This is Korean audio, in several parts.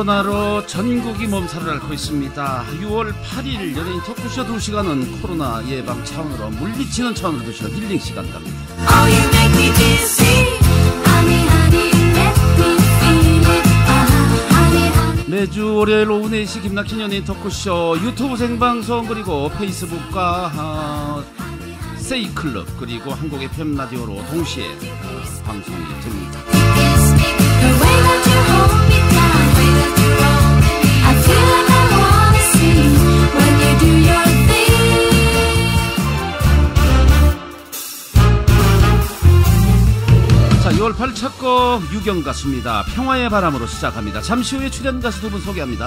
코로나로 전국이 몸살을 앓고 있습니다. 6월 8일 연예인 토크쇼 2시간은 코로나 예방 차원으로 물리치는 차원으로 2시간 힐링 시간 갑니다. 매주 월요일 오후 4시 김낙힌 연예인 토크쇼 유튜브 생방송 그리고 페이스북과 세이클럽 그리고 한국 FM 라디오로 동시에 방송이 됩니다. 자, 6월 8일 첫 곡 유경 가수입니다. 평화의 바람으로 시작합니다. 잠시 후에 출연 가수 두 분 소개합니다.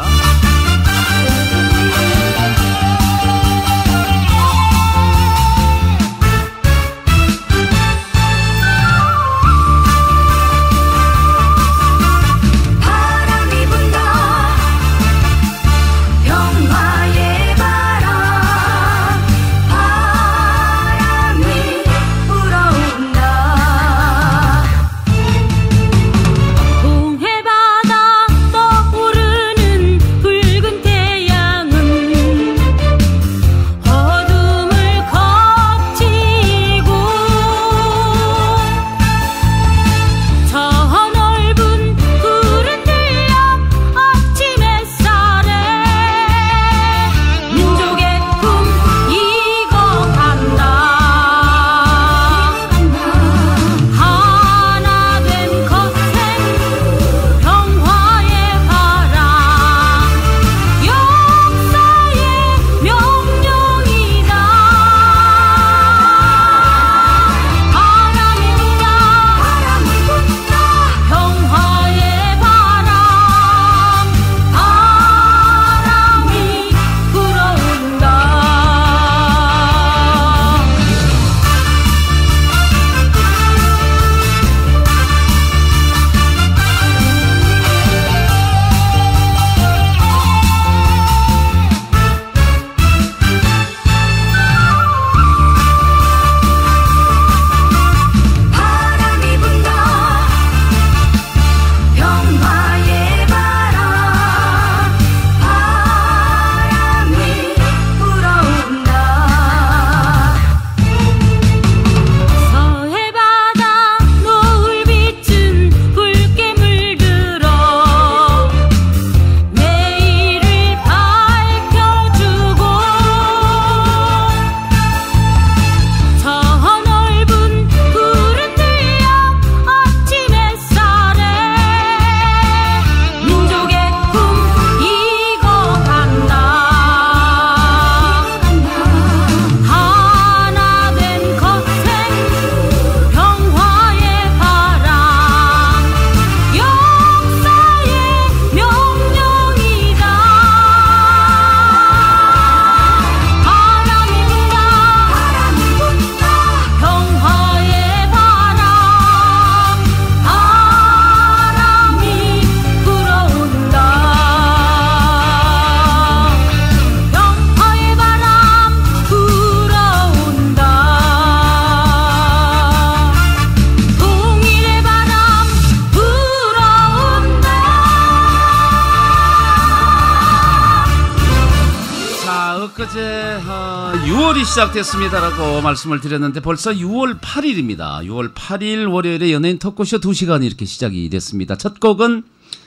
엊그제 6월이 시작됐습니다라고 말씀을 드렸는데 벌써 6월 8일입니다. 6월 8일 월요일에 연예인 토크쇼 2시간이 이렇게 시작이 됐습니다. 첫 곡은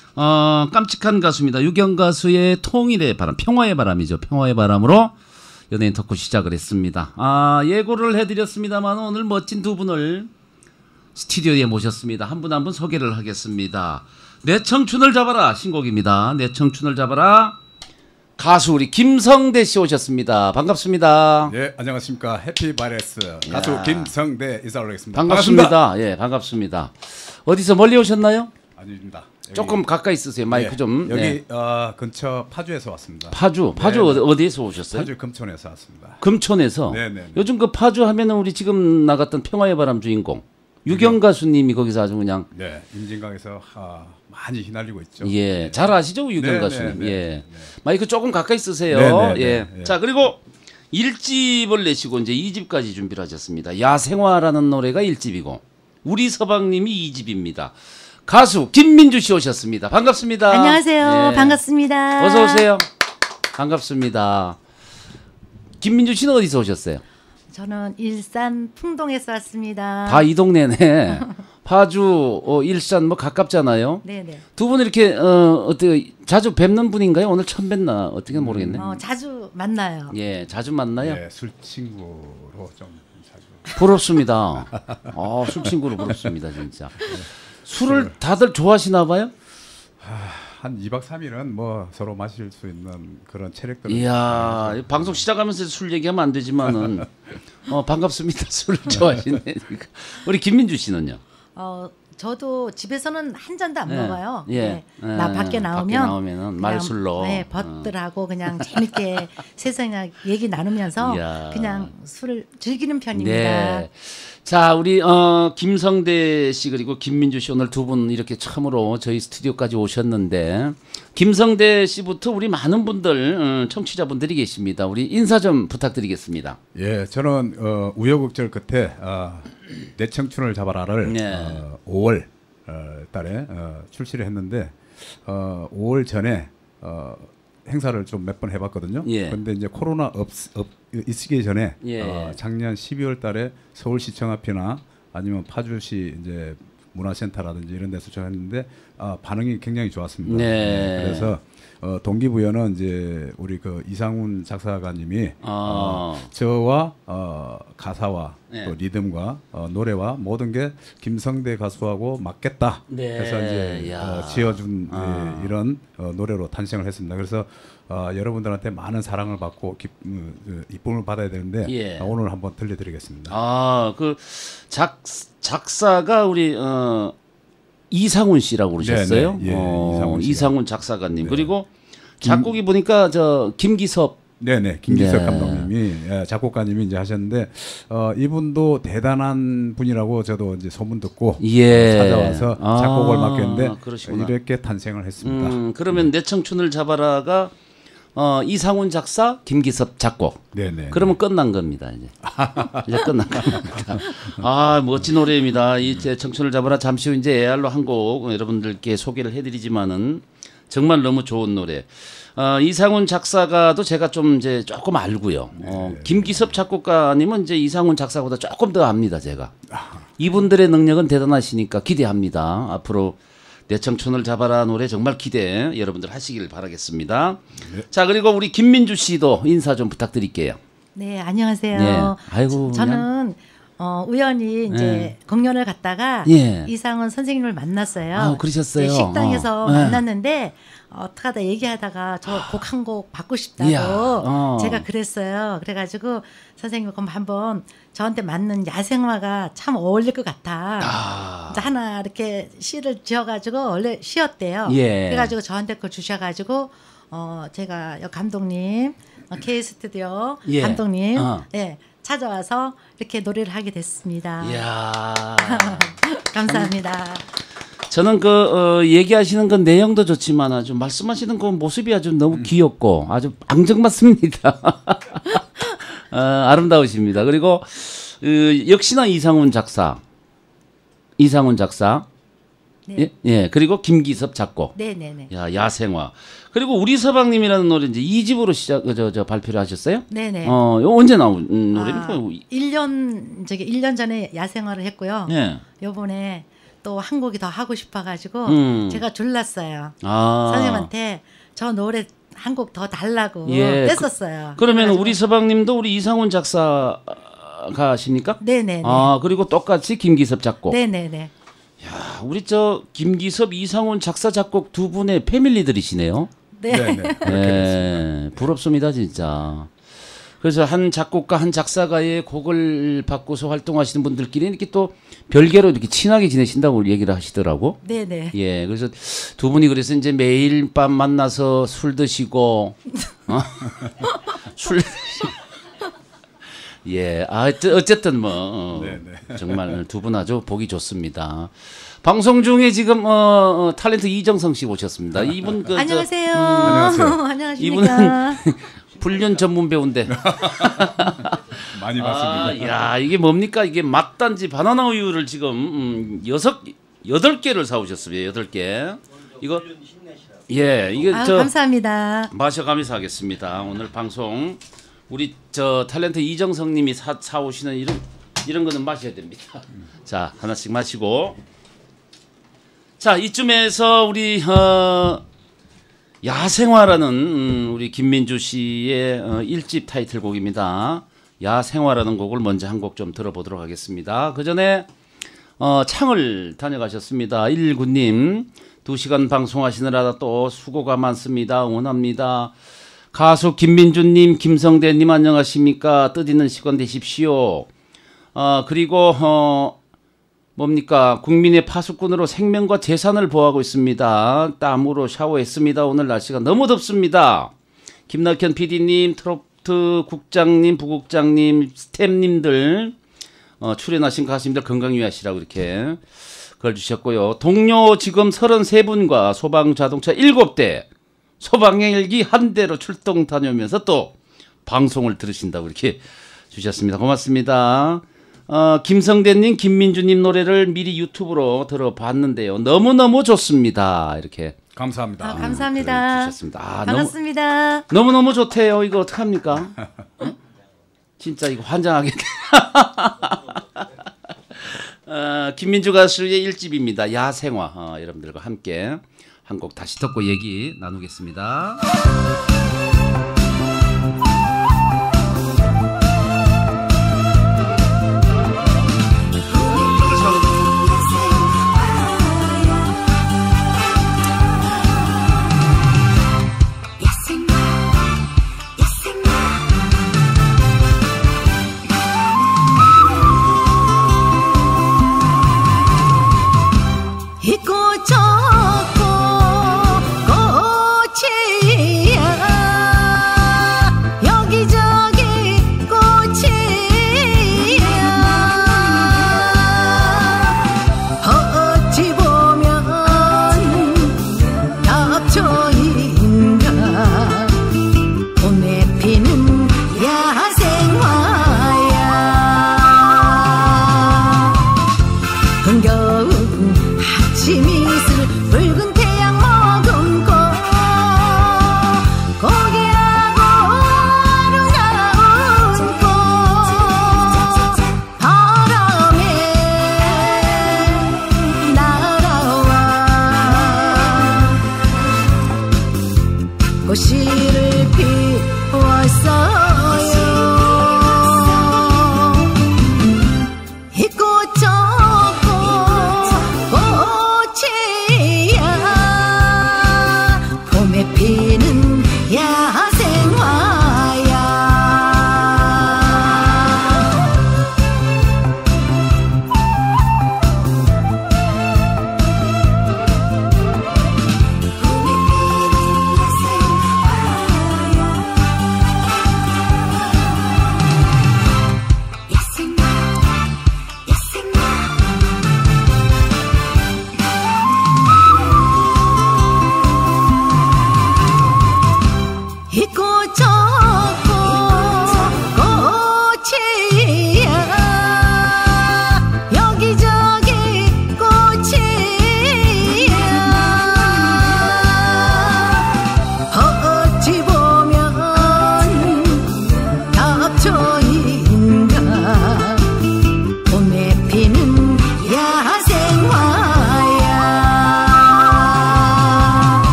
깜찍한 가수입니다. 유경 가수의 통일의 바람, 평화의 바람이죠. 평화의 바람으로 연예인 토크 시작을 했습니다. 예고를 해드렸습니다만 오늘 멋진 두 분을 스튜디오에 모셨습니다. 한 분 한 분 소개를 하겠습니다. 내 청춘을 잡아라 신곡입니다. 내 청춘을 잡아라 가수 우리 김성대 씨 오셨습니다. 반갑습니다. 네, 안녕하십니까. 해피바이러스 가수 김성대 인사 올리겠습니다. 반갑습니다. 예, 반갑습니다. 어디서 멀리 오셨나요? 아닙니다. 조금 가까이 있으세요. 마이크 좀. 여기 네. 근처 파주에서 왔습니다. 파주 네. 어디에서 오셨어요? 파주 금촌에서 왔습니다. 금촌에서. 네네. 요즘 그 파주 하면은 우리 지금 나갔던 평화의 바람 주인공 유경 가수님이 거기서 아주 그냥 임진강에서 많이 휘날리고 있죠. 예, 잘 아시죠 유경 가수님. 예, 네. 마이크 조금 가까이 쓰세요. 네네네. 예. 네. 자 그리고 1집을 내시고 이제 2집까지 준비를 하셨습니다. 야생화라는 노래가 1집이고 우리 서방님이 2집입니다. 가수 김민주 씨 오셨습니다. 반갑습니다. 안녕하세요. 예. 반갑습니다. 어서 오세요. 반갑습니다. 김민주 씨는 어디서 오셨어요? 저는 일산 풍동에서 왔습니다. 다 이 동네네. 파주, 일산 뭐 가깝잖아요. 네네. 두 분 이렇게 어떻게 자주 뵙는 분인가요? 오늘 처음 뵀나 어떻게 모르겠네. 자주 만나요. 예, 자주 만나요. 예, 술 친구로 좀 자주. 부럽습니다. 술 친구로 부럽습니다, 진짜. 술을 다들 좋아하시나 봐요? 한 2박 3일은 뭐 서로 마실 수 있는 그런 체력들. 이야, 방송 시작하면서 술 얘기하면 안 되지만은 반갑습니다. 술을 좋아하시네. 우리 김민주 씨는요? 저도 집에서는 한 잔도 안 예. 먹어요. 예. 네. 나 밖에 나오면은 그냥 말술로. 네, 벗들하고 그냥 재밌게 세상 얘기 나누면서 이야. 그냥 술을 즐기는 편입니다. 네. 자, 우리 김성대 씨 그리고 김민주 씨 오늘 두 분 이렇게 처음으로 저희 스튜디오까지 오셨는데 김성대 씨부터 우리 많은 분들 청취자분들이 계십니다. 우리 인사 좀 부탁드리겠습니다. 예, 저는 우여곡절 끝에 내 청춘을 잡아라를 네. 5월 달에 출시를 했는데 5월 전에 행사를 좀 몇 번 해봤거든요. 예. 그런데 이제 코로나 있기 전에 예. 작년 12월 달에 서울시청 앞이나 아니면 파주시 이제 문화센터라든지 이런 데서 했는데 반응이 굉장히 좋았습니다. 네. 그래서 동기부여는 이제 우리 그 이상훈 작사가님이 저와 가사와 네. 또 리듬과 노래와 모든 게 김성대 가수하고 맞겠다. 네. 그래서 이제 야. 지어준 이런 노래로 탄생을 했습니다. 그래서 여러분들한테 많은 사랑을 받고 이쁨을 받아야 되는데 예. 오늘 한번 들려드리겠습니다. 그 작사가 우리 이상훈 씨라고 그러셨어요? 네, 네. 예, 이상훈 씨가. 이상훈 작사가님. 네. 그리고 작곡이 보니까 저 김기섭. 네네 김기섭 네. 감독님이 작곡가님이 이제 하셨는데 이분도 대단한 분이라고 저도 이제 소문 듣고 예. 찾아와서 작곡을 맡겼는데 그러시구나. 이렇게 탄생을 했습니다. 그러면 내 청춘을 잡아라가 이상훈 작사, 김기섭 작곡. 네네. 그러면 끝난 겁니다. 이제 끝난 겁니다. 멋진 노래입니다. 이 제 청춘을 잡아라 잠시 후 이제 AR로 한 곡 여러분들께 소개를 해드리지만은 정말 너무 좋은 노래. 이상훈 작사가도 제가 좀 이제 조금 알고요. 김기섭 작곡가님은 이제 이상훈 작사보다 조금 더 압니다. 제가 이분들의 능력은 대단하시니까 기대합니다. 앞으로 내 청춘을 잡아라 노래 정말 기대 여러분들 하시길 바라겠습니다. 네. 자, 그리고 우리 김민주 씨도 인사 좀 부탁드릴게요. 네, 안녕하세요. 네. 아이고, 저는 우연히 이제 공연을 갔다가 예. 이상훈 선생님을 만났어요. 그러셨어요. 네, 식당에서 네. 만났는데 어떡하다 얘기하다가 저 곡 한 곡 받고 싶다고 이야. 제가 그랬어요. 그래가지고 선생님 그럼 한번 저한테 맞는 야생화가 참 어울릴 것 같아. 이제 하나 이렇게 시를 지어가지고 원래 시였대요. 예. 그래가지고 저한테 그걸 주셔가지고 제가 감독님 K 스튜디오 예. 감독님 예. 찾아와서 이렇게 노래를 하게 됐습니다. 이야. 감사합니다. 저는 얘기하시는 건 내용도 좋지만 아주 말씀하시는 그 모습이 아주 너무 귀엽고 아주 앙증맞습니다. 아름다우십니다. 그리고 역시나 이상훈 작사. 네. 예. 그리고 김기섭 작곡. 네네네. 야, 야생화. 그리고 우리 서방님이라는 노래 이제 2집으로 발표를 하셨어요? 네네. 이거 언제 나온 노래입니까? 1년 전에 야생화를 했고요. 예. 요번에 또 한 곡이 더 하고 싶어가지고 제가 졸랐어요. 아. 선생님한테 저 노래 한 곡 더 달라고 예. 뺐었어요. 그러면 우리 서방님도 우리 이상훈 작사가십니까? 네네네. 그리고 똑같이 김기섭 작곡. 네네네. 야, 우리 저 김기섭, 이상훈 작사 작곡 두 분의 패밀리들이시네요. 네. 네네. 예, 부럽습니다 진짜. 그래서 한 작곡가, 한 작사가의 곡을 받고서 활동하시는 분들끼리 이렇게 또 별개로 이렇게 친하게 지내신다고 얘기를 하시더라고. 네네. 예, 그래서 두 분이 그래서 이제 매일 밤 만나서 술 드시고, 술 드시고. 예, 어쨌든 뭐 정말 두 분 아주 보기 좋습니다. 방송 중에 지금 탤런트 이정성 씨 오셨습니다. 이분 안녕하세요. 안녕하세요. 안녕하십니까. 이분은 훈련 전문 배우인데 많이 봤습니다. 야, 이게 뭡니까? 이게 맛단지 바나나 우유를 지금 8개를 사오셨습니다. 8개. 이거 예, 이게 감사합니다. 마셔가면서 하겠습니다. 오늘 방송 우리 저 탤런트 이정성님이 사오시는 이런 거는 마셔야 됩니다. 자, 하나씩 마시고. 자, 이쯤에서 우리 야생화라는 우리 김민주 씨의 1집 타이틀곡입니다. 야생화라는 곡을 먼저 한 곡 좀 들어보도록 하겠습니다. 그 전에 창을 다녀가셨습니다. 119님 2시간 방송하시느라 또 수고가 많습니다. 응원합니다. 가수 김민주님, 김성대님 안녕하십니까? 뜻있는 시간 되십시오. 그리고 뭡니까? 국민의 파수꾼으로 생명과 재산을 보호하고 있습니다. 땀으로 샤워했습니다. 오늘 날씨가 너무 덥습니다. 김낙현 PD님, 트로트 국장님, 부국장님, 스태프님들 출연하신 가수님들 건강 유의하시라고 이렇게 글 주셨고요. 동료 지금 33분과 소방자동차 7대, 소방헬기 1대로 출동 다녀오면서 또 방송을 들으신다고 이렇게 주셨습니다. 고맙습니다. 김성대님, 김민주님 노래를 미리 유튜브로 들어봤는데요. 너무너무 좋습니다. 이렇게. 감사합니다. 감사합니다. 주셨습니다. 반갑습니다. 너무너무 좋대요. 이거 어떡합니까? 진짜 이거 환장하겠네. 김민주 가수의 1집입니다. 야생화. 여러분들과 함께 한 곡 다시 듣고 얘기 나누겠습니다.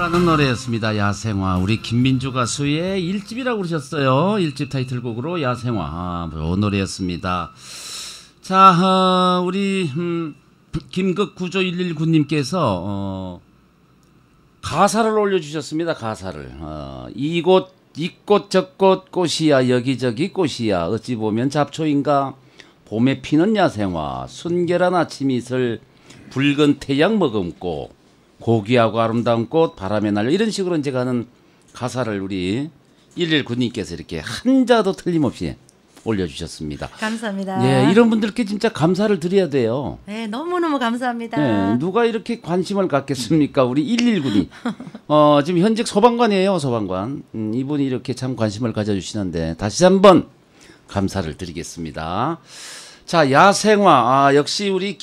야생화라는 노래였습니다. 야생화. 우리 김민주 가수의 1집이라고 그러셨어요. 1집 타이틀곡으로 야생화. 좋은 노래였습니다. 자, 우리 김극구조 119님께서 가사를 올려주셨습니다. 가사를. 이곳 이꽃 저꽃 꽃이야 여기저기 꽃이야 어찌 보면 잡초인가 봄에 피는 야생화 순결한 아침 이슬 붉은 태양 머금고 고귀하고 아름다운 꽃 바람에 날려 이런 식으로 이제 가는 가사를 우리 119님께서 이렇게 한자도 틀림없이 올려주셨습니다. 감사합니다. 예, 이런 분들께 진짜 감사를 드려야 돼요. 네, 너무너무 감사합니다. 네, 누가 이렇게 관심을 갖겠습니까? 우리 119님. 지금 현직 소방관이에요, 소방관. 이분이 이렇게 참 관심을 가져주시는데 다시 한번 감사를 드리겠습니다. 자, 야생화. 역시 우리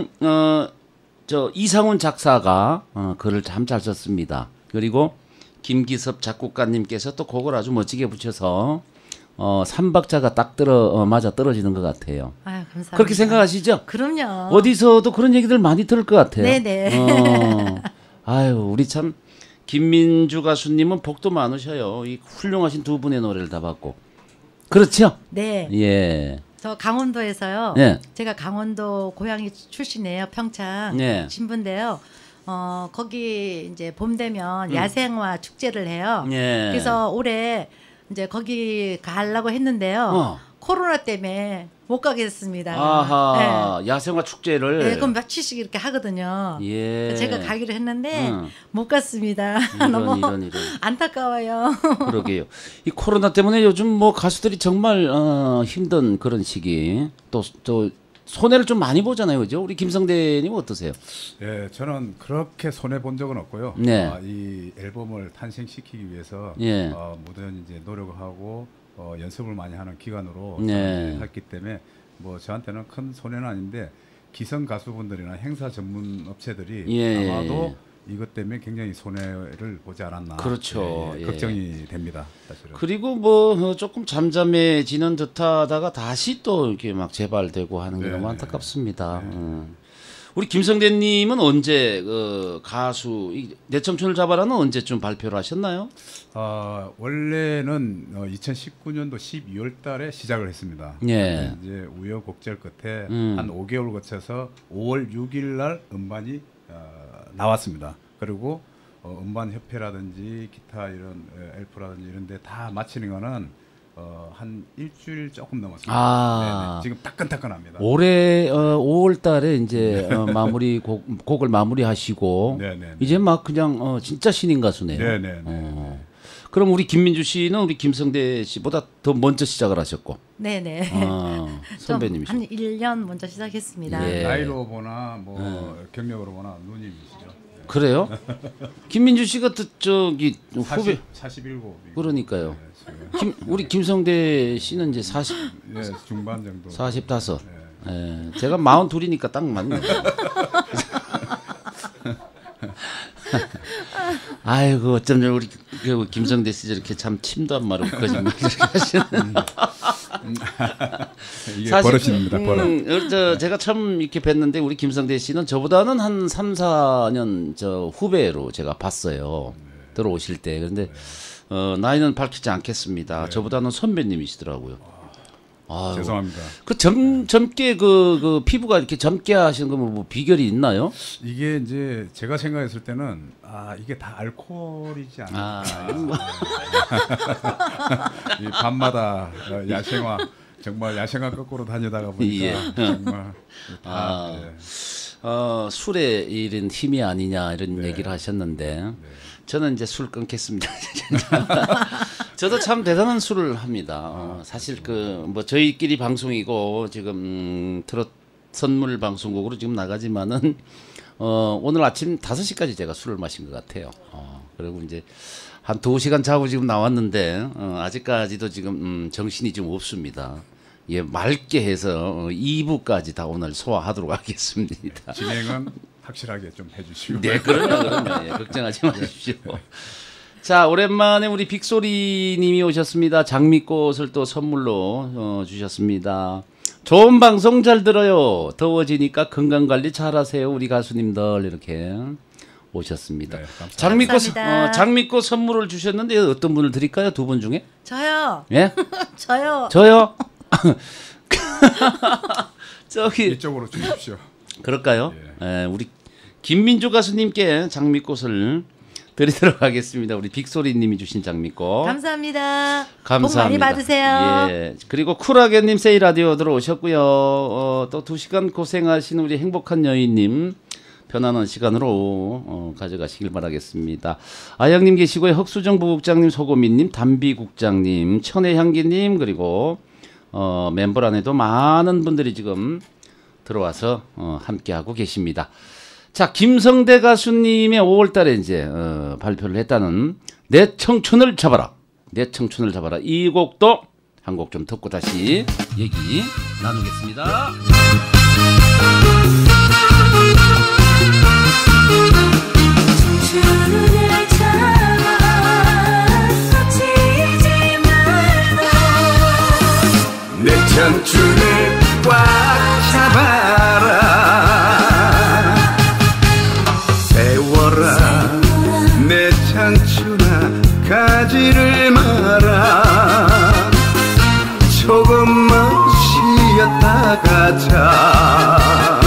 이상훈 작사가 글을 참 잘 썼습니다. 그리고 김기섭 작곡가님께서 또 곡을 아주 멋지게 붙여서 삼박자가 딱 맞아 떨어지는 것 같아요. 아유, 감사합니다. 그렇게 생각하시죠? 그럼요. 어디서도 그런 얘기들 많이 들을 것 같아요. 네네. 아유, 우리 참 김민주 가수님은 복도 많으셔요. 이 훌륭하신 두 분의 노래를 다 받고. 그렇죠? 네. 예. 저 강원도에서요. 네. 제가 강원도 고향이 출신이에요. 평창 네. 신분인데요. 거기 이제 봄 되면 야생화 축제를 해요. 예. 그래서 올해 이제 거기 가려고 했는데요. 코로나 때문에 못 가겠습니다. 아하, 야생화 축제를. 네, 그럼 며칠씩 이렇게 하거든요. 예. 제가 가기로 했는데 못 갔습니다. 너무 이런. 안타까워요. 그러게요. 이 코로나 때문에 요즘 뭐 가수들이 정말 힘든 그런 시기 또 손해를 좀 많이 보잖아요, 그죠? 우리 김성대님 어떠세요? 예, 저는 그렇게 손해 본 적은 없고요. 네. 이 앨범을 탄생시키기 위해서 예. 무단 이제 노력을 하고 연습을 많이 하는 기간으로 네. 했기 때문에 뭐 저한테는 큰 손해는 아닌데 기성 가수분들이나 행사 전문 업체들이 예. 아마도 이것 때문에 굉장히 손해를 보지 않았나. 그렇죠. 예, 예. 걱정이 됩니다. 사실은. 그리고 뭐 조금 잠잠해지는 듯하다가 다시 또 이렇게 막 재발되고 하는 게 네, 너무 네. 안타깝습니다. 우리 김성대님은 언제 가수 내 청춘을 잡아라는 언제쯤 발표를 하셨나요? 원래는 2019년도 12월 달에 시작을 했습니다. 예. 이제 우여곡절 끝에 음. 한 5개월 거쳐서 5월 6일 날 음반이 나왔습니다. 그리고 음반 협회라든지 기타 이런 엘프라든지 이런 데 다 마치는 거는 한 일주일 조금 넘었습니다. 아. 네네. 지금 따끈따끈합니다. 올해 5월 달에 이제 마무리 곡을 마무리하시고 네네. 이제 막 그냥 진짜 신인 가수네요. 네네. 그럼 우리 김민주 씨는 우리 김성대 씨보다 더 먼저 시작을 하셨고. 네네. 선배님이시죠. 한 1년 먼저 시작했습니다. 예. 나이로 보나 뭐 경력으로 보나 누님이시죠. 그래요? 김민주 씨가 저기 후배 47. 그러니까요. 우리 김성대 씨는 이제 40 네, 중반 정도. 45. 예. 제가 42이니까 딱 맞네요. 아이고 어쩜 우리 김성대 씨 저렇게 참 침도 안 마르고 거짓말 이렇게 하시는. 이게 버릇입니다. 버릇. 제가 처음 이렇게 뵀는데 우리 김성대 씨는 저보다는 한 3, 4년 저 후배로 제가 봤어요. 들어오실 때. 그런데 나이는 밝히지 않겠습니다. 저보다는 선배님이시더라고요. 아유, 죄송합니다. 그 젊게 그 피부가 이렇게 젊게 하시는 거 뭐 비결이 있나요? 이게 이제 제가 생각했을 때는 이게 다 알코올이지 않나. 이 밤마다 야생화 정말 야생화 거꾸로 다니다가 보니까 예. 정말 다 술에 이런 힘이 아니냐 이런 얘기를 하셨는데 저는 이제 술 끊겠습니다. 저도 참 대단한 술을 합니다. 사실 뭐 저희끼리 방송이고 지금 트롯 선물 방송국으로 지금 나가지만은 오늘 아침 5시까지 제가 술을 마신 것 같아요. 그리고 이제 한 2시간 자고 지금 나왔는데 아직까지도 지금 정신이 좀 없습니다. 예, 맑게 해서 2부까지 다 오늘 소화하도록 하겠습니다. 진행은 확실하게 좀 해주시고. 네, 그럼요. 예, 걱정하지 마십시오. 자, 오랜만에 우리 빅소리님이 오셨습니다. 장미꽃을 또 선물로 주셨습니다. 좋은 방송 잘 들어요. 더워지니까 건강관리 잘하세요. 우리 가수님들 이렇게 오셨습니다. 네, 감사합니다. 감사합니다. 장미꽃 선물을 주셨는데 어떤 분을 드릴까요? 두 분 중에? 저요. 예? 저요. 저요? 저기 이쪽으로 주십시오. 그럴까요? 예, 우리 김민주 가수님께 장미꽃을 드리도록 하겠습니다. 우리 빅소리님이 주신 장미꽃. 감사합니다. 감사합니다. 복 많이 받으세요. 예. 그리고 쿨하게님 세이 라디오 들어오셨고요. 또 2시간 고생하신 우리 행복한 여인님 편안한 시간으로 가져가시길 바라겠습니다. 아영님 계시고요. 흑수정 부국장님, 소고미님, 담비국장님, 천혜향기님 그리고 멤버 안에도 많은 분들이 지금 들어와서 함께하고 계십니다. 자, 김성대 가수님의 5월달에 이제 발표를 했다는 내 청춘을 잡아라, 내 청춘을 잡아라 이 곡도 한 곡 좀 듣고 다시 얘기 나누겠습니다. 청춘을 잡아 놓치지 말고 내 청춘을 꽉 잡아라 세워라 내 청춘아 가지를 마라 조금만 쉬었다 가자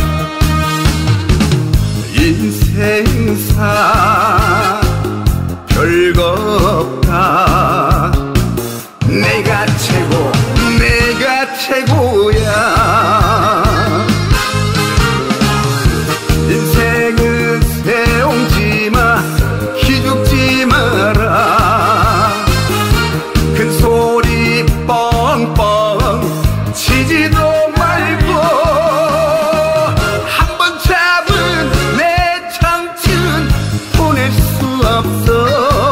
인생사 별거 없다 내가 최고 내가 최고야 인생은 새옹지마 기죽지 마라 큰 소리 뻥뻥 치지도 말고 한 번 잡은 내 청춘 보낼 수 없어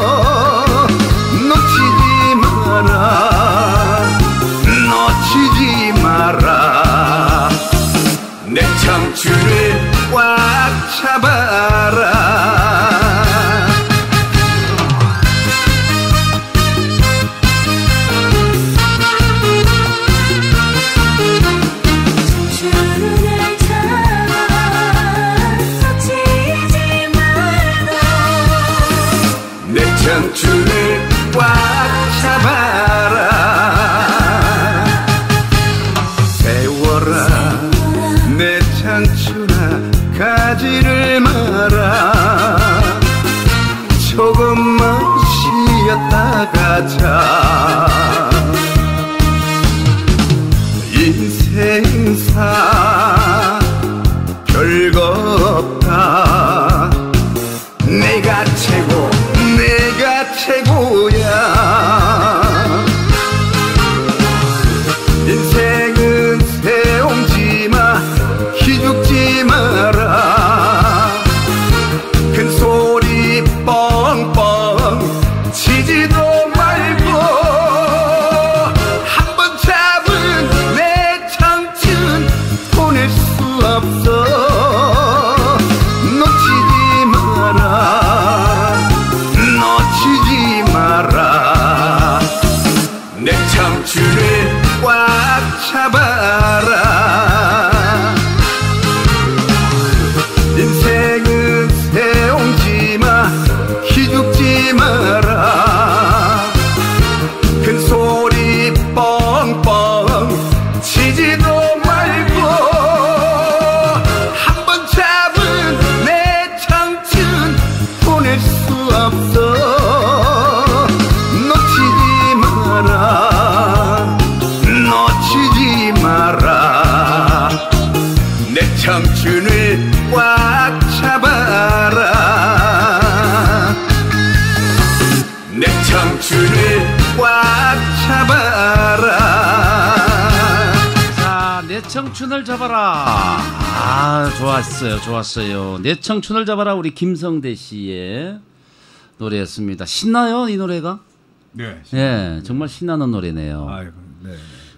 놓치지 마라 놓치지 마라 내 청춘을 꽉 잡아라 청춘을 잡아 놓치지 말고 내 청춘을 꽉 잡아라 세워라 내 청춘아 가지를 마라 조금만 쉬었다 가자 인생사 별거 없다 내가 최고 내가 최고야 인생은 새옹지마 기죽지 마라 큰 소리 뻥뻥 치지도 말고 한 번 잡은 내 청춘 보낼 수 없어 놓치지 마라 놓치지 마라 내 청춘을 꽉 잡아라 인생은 새옹지마 기죽지 마라 큰 소리 뻥뻥 치지도 말고 한 번 잡은 내 청춘 보낼 수 없어 놓치지 마라 놓치지 마라 내 청춘을 꽉 잡아라 내 청춘을 꽉 잡아라 자, 내 청춘을 잡아라. 아, 좋았어요, 좋았어요. 내 청춘을 잡아라 우리 김성대 씨의 노래였습니다. 신나요, 이 노래가? 네. 예, 정말 신나는 노래네요. 아이고, 네.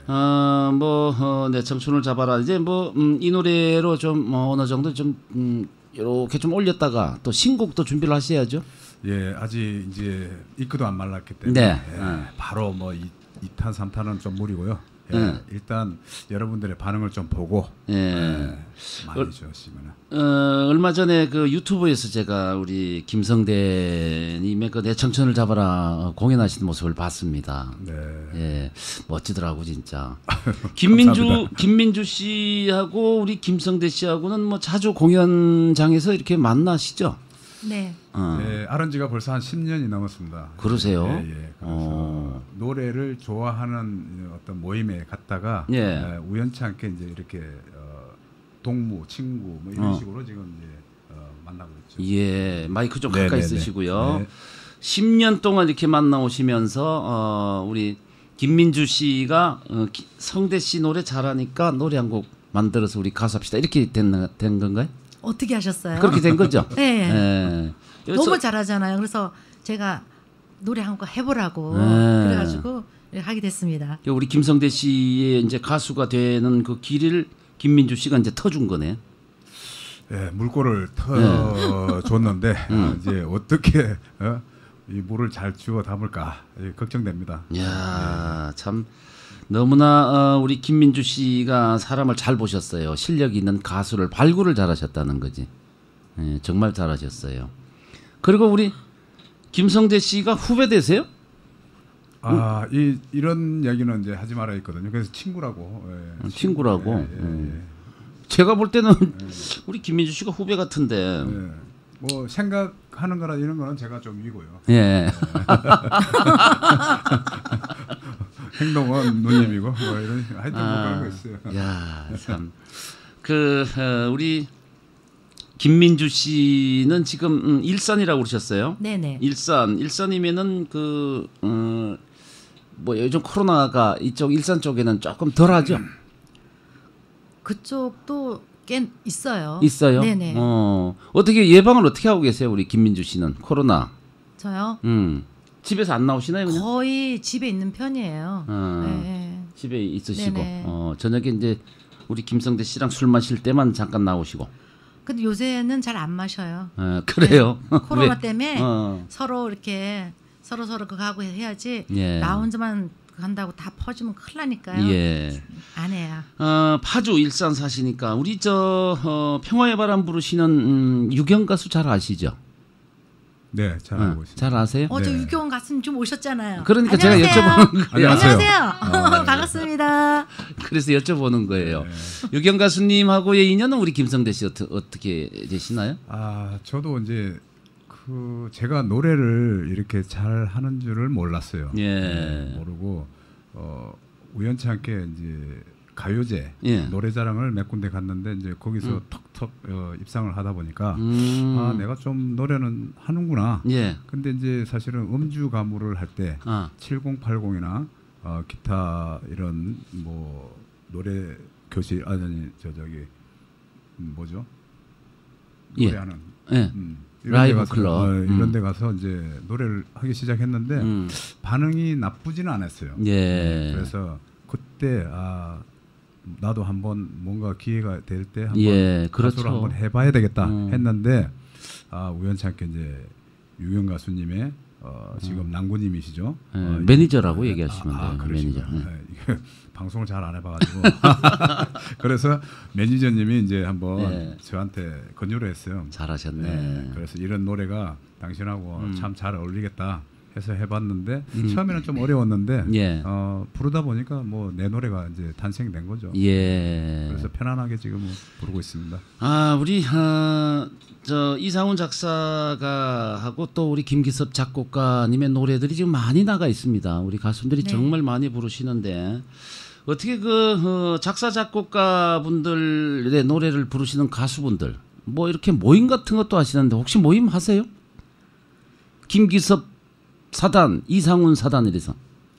내 청춘을 잡아라. 이제 이 노래로 좀 어느 정도 좀 이렇게 좀 올렸다가 또 신곡도 준비를 하셔야죠. 예, 아직 이제 이크도 안 말랐기 때문에 네. 예, 바로 뭐 2탄 3탄은 좀 무리고요. 예. 일단 여러분들의 반응을 좀 보고 예. 많이 주시면은. 얼마 전에 그 유튜브에서 제가 우리 김성대님의 그 내 청춘을 잡아라 공연하시는 모습을 봤습니다. 네. 예, 멋지더라고 진짜. 감사합니다. 김민주 씨하고 우리 김성대 씨하고는 뭐 자주 공연장에서 이렇게 만나시죠? 네. 네, 아른 지가 벌써 한 10년이 넘었습니다. 그러세요? 예, 예. 그래서 노래를 좋아하는 어떤 모임에 갔다가 예. 우연치 않게 이제 이렇게 동무, 친구 뭐 이런 식으로 지금 이제 만나고 있죠. 예, 마이크 좀 네, 가까이 네, 네. 쓰시고요. 네. 10년 동안 이렇게 만나오시면서 우리 김민주 씨가 성대 씨 노래 잘하니까 노래 한 곡 만들어서 우리 가수합시다 이렇게 된 건가요? 어떻게 하셨어요? 그렇게 된 거죠? 네. 예. 너무 잘하잖아요. 그래서 제가 노래 한 거 해보라고 네. 그래가지고 하게 됐습니다. 우리 김성대 씨의 이제 가수가 되는 그 길을 김민주 씨가 이제 터준 거네. 예, 물꼬를 줬는데 이제 어떻게 이 물을 잘 주워 담을까 걱정됩니다. 이야, 참 너무나 우리 김민주 씨가 사람을 잘 보셨어요. 실력 있는 가수를 발굴을 잘하셨다는 거지. 예, 정말 잘하셨어요. 그리고 우리 김성대 씨가 후배 되세요? 이런 얘기는 이제 하지 말아 있거든요. 그래서 친구라고. 예, 친구라고. 예. 제가 볼 때는 우리 김민주 씨가 후배 같은데. 예. 뭐 생각하는 거나 이런 거는 제가 좀 위고요. 예. 행동은 누님이고 뭐 이런 하여튼 뭐 그런 거 있어요. 야, 참. 우리 김민주 씨는 지금 일산이라고 그러셨어요? 네네. 일산이면은 뭐 요즘 코로나가 이쪽 일산 쪽에는 조금 덜하죠. 그쪽도 꽤 있어요. 있어요. 네네. 어떻게 예방을 어떻게 하고 계세요, 우리 김민주 씨는 코로나? 저요? 집에서 안 나오시나요, 그냥? 거의 집에 있는 편이에요. 네. 집에 있으시고, 네네. 저녁에 이제 우리 김성대 씨랑 술 마실 때만 잠깐 나오시고. 근데 요새는 잘 안 마셔요. 그래요. 코로나 왜? 때문에 서로 이렇게 서로 그거 하고 해야지. 예. 나 혼자만 한다고 다 퍼지면 큰일 나니까요. 예. 안 해요. 파주 일산 사시니까 우리 평화의 바람 부르시는 유경 가수 잘 아시죠? 네, 잘 알고 있습니다. 잘 아세요? 저 네. 유경 가수님 좀 오셨잖아요. 그러니까 제가 안녕하세요. 여쭤보는 거예요. 안녕하세요. 안녕하세요. 반갑습니다. 그래서 여쭤보는 거예요. 유경 가수님하고의 인연은 우리 김성대 씨 어떻게 되시나요? 저도 이제 제가 노래를 이렇게 잘 하는 줄을 몰랐어요. 예. 모르고 우연치 않게 이제 가요제 예. 노래자랑을 몇 군데 갔는데 이제 거기서 턱턱 입상을 하다 보니까 내가 좀 노래는 하는구나. 예. 근데 이제 사실은 음주 가무를 할 때 7080이나 기타 이런 뭐 노래 교실 뭐죠? 예. 노래하는 예. 이런 라이브 데 가서, 클럽. 이런 데 가서 이제 노래를 하기 시작했는데 반응이 나쁘지는 않았어요. 예. 그래서 그때 나도 한번 뭔가 기회가 될 때 한번 예, 그렇죠. 가수를 한번 해봐야 되겠다 했는데 이연찮게 이제 유경 가수님의 지금 낭구님이시죠. 매니저라고 얘기하시면 돼요. 그러시구나. 매니저. 이게 방송을 잘 안 해봐가지고 그래서 매니저님이 이제 한번 저한테 권유를 했어요. 잘하셨네. 네, 그래서 이런 노래가 당신하고 참 잘 어울리겠다 해서 해봤는데 처음에는 좀 어려웠는데 예. 부르다 보니까 뭐 내 노래가 이제 탄생된 거죠. 예. 그래서 편안하게 지금 부르고 있습니다. 우리 이상훈 작사가 하고 또 우리 김기섭 작곡가님의 노래들이 지금 많이 나가 있습니다. 우리 가수들이 네. 정말 많이 부르시는데 어떻게 작사 작곡가 분들의 노래를 부르시는 가수분들 뭐 이렇게 모임 같은 것도 하시는데 혹시 모임 하세요? 김기섭 사단, 이상훈 사단 이래서.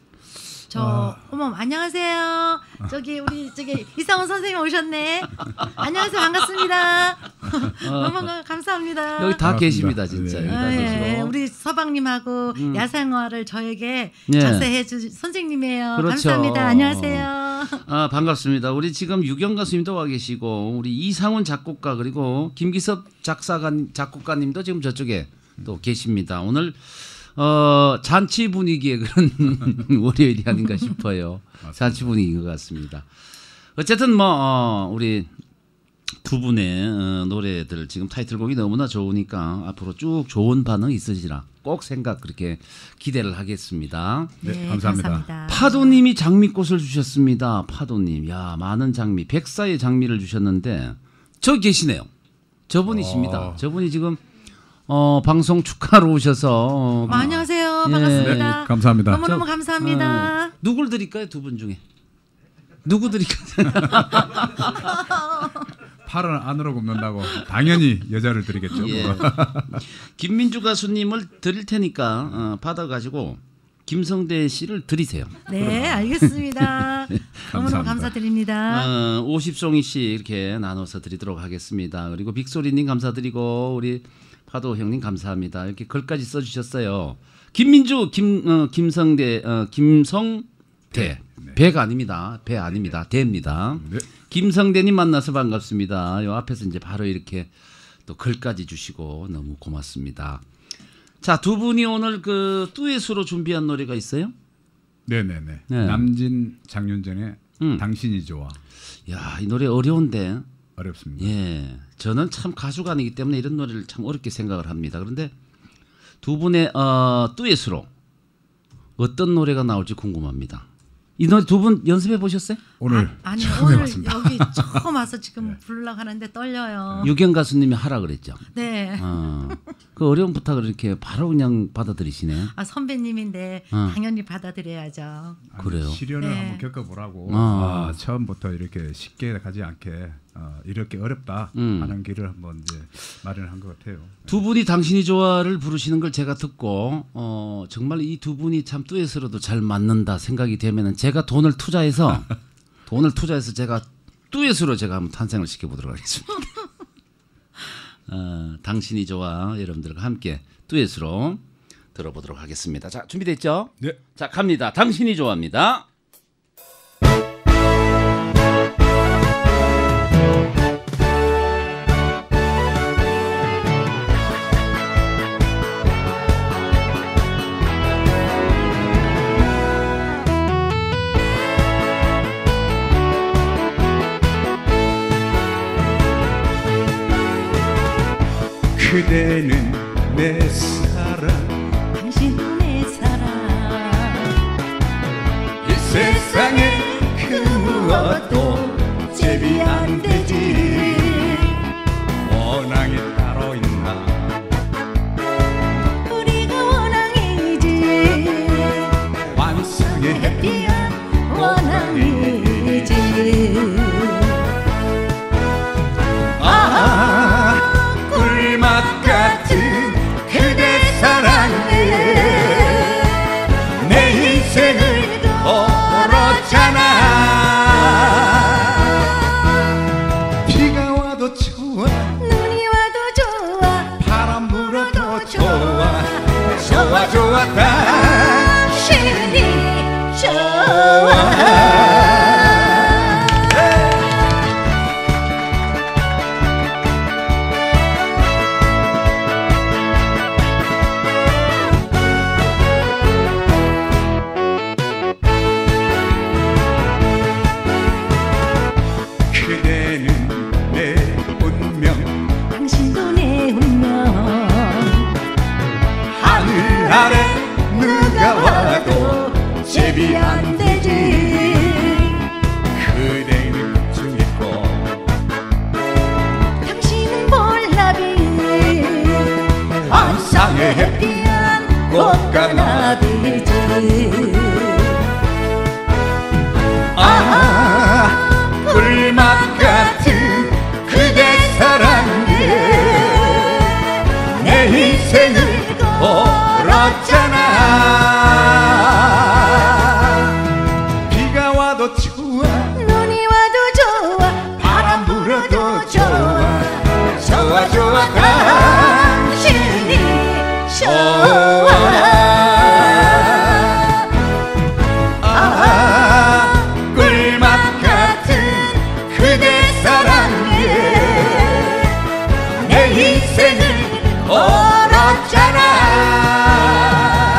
어머 안녕하세요. 우리 이상훈 선생님 오셨네. 안녕하세요. 반갑습니다. 너무 감사합니다. 여기 다 반갑습니다. 계십니다, 진짜. 네. 여기 다 계시고. 우리 서방님하고 야생화를 저에게 예. 작사해 주 선생님이에요. 그렇죠. 감사합니다. 안녕하세요. 반갑습니다. 우리 지금 유경 가수님도 와 계시고 우리 이상훈 작곡가 그리고 김기섭 작곡가님도 지금 저쪽에 또 계십니다. 오늘 잔치 분위기의 그런 월요일이 아닌가 싶어요. 잔치 분위기인 것 같습니다. 어쨌든 뭐 우리 두 분의 노래들 지금 타이틀곡이 너무나 좋으니까 앞으로 쭉 좋은 반응 있으시라 꼭 생각 그렇게 기대를 하겠습니다. 네, 감사합니다. 파도님이 장미꽃을 주셨습니다. 파도님, 야 많은 장미, 100사의 장미를 주셨는데 저기 계시네요. 저분이십니다. 저분이 지금 방송 축하로 오셔서 안녕하세요. 예. 반갑습니다. 네, 감사합니다. 너무너무 감사합니다. 누굴 드릴까요? 두 분 중에 누구 드릴까요? 팔은 안으로 굽는다고 당연히 여자를 드리겠죠. 예. 김민주 가수님을 드릴 테니까 받아가지고 김성대 씨를 드리세요. 네, 알겠습니다. 너무너무 감사합니다. 감사드립니다. 50송이씩 이렇게 나눠서 드리도록 하겠습니다. 그리고 빅소리님 감사드리고 우리 파도 형님 감사합니다. 이렇게 글까지 써주셨어요. 김민주, 김성대, 김성대. 배가 아닙니다. 배 아닙니다. 대입니다. 네. 김성대님 만나서 반갑습니다. 요 앞에서 이제 바로 이렇게 또 글까지 주시고 너무 고맙습니다. 자, 두 분이 오늘 그 듀엣으로 준비한 노래가 있어요? 네네네. 네. 남진 장윤정의 당신이 좋아. 야, 이 노래 어려운데. 어렵습니다. 예, 저는 참 가수가 아니기 때문에 이런 노래를 참 어렵게 생각을 합니다. 그런데 두 분의 듀엣으로 어떤 노래가 나올지 궁금합니다. 이 노래 두 분 연습해 보셨어요? 오늘 아니 처음 오늘 해봤습니다. 여기 처음 와서 지금 부르려고 하는데 떨려요. 유경 가수님이 하라 그랬죠. 네. 그 어려운 부탁을 이렇게 바로 그냥 받아들이시네. 선배님인데 당연히 받아들여야죠. 아니, 그래요? 시련을 네. 한번 겪어보라고 아. 처음부터 이렇게 쉽게 가지 않게 이렇게 어렵다 하는 길을 한번 이제 마련한 것 같아요. 두 분이 당신이 좋아를 부르시는 걸 제가 듣고 정말 이 두 분이 참 듀엣으로도 잘 맞는다 생각이 되면은 제가 돈을 투자해서 제가 듀엣으로 제가 한번 탄생을 시켜보도록 하겠습니다. 당신이 좋아 여러분들과 함께 듀엣으로 들어보도록 하겠습니다. 자, 준비됐죠? 네. 자, 갑니다. 당신이 좋아합니다. 그대는 내 사랑 당신은 내 사랑 이 세상에 그 무엇도 제비 안 되지 원앙이 따로 있나 우리가 원앙이지 환상의 해피한 원앙이지 꿀맛 같은 그대 사랑에 내 인생을 걸었잖아 비가 와도 좋아 눈이 와도 좋아 바람 불어도 좋아 좋아 좋아 당신이 좋아 그대는 내 운명 당신도 내 운명 하늘 아래 누가 와도 제비 안 되지 그대는 걱정 있고 당신은 볼나비 환상의 해피한 꽃가나비지 꿀맛 같은 그대 사랑에 내 인생을 걸었잖아 비가 와도 좋아 눈이 와도 좋아 바람 불어도 좋아 좋아 좋아 당신이 좋아 꿀맛 같은 그대 사랑에 내 인생을 걸었잖아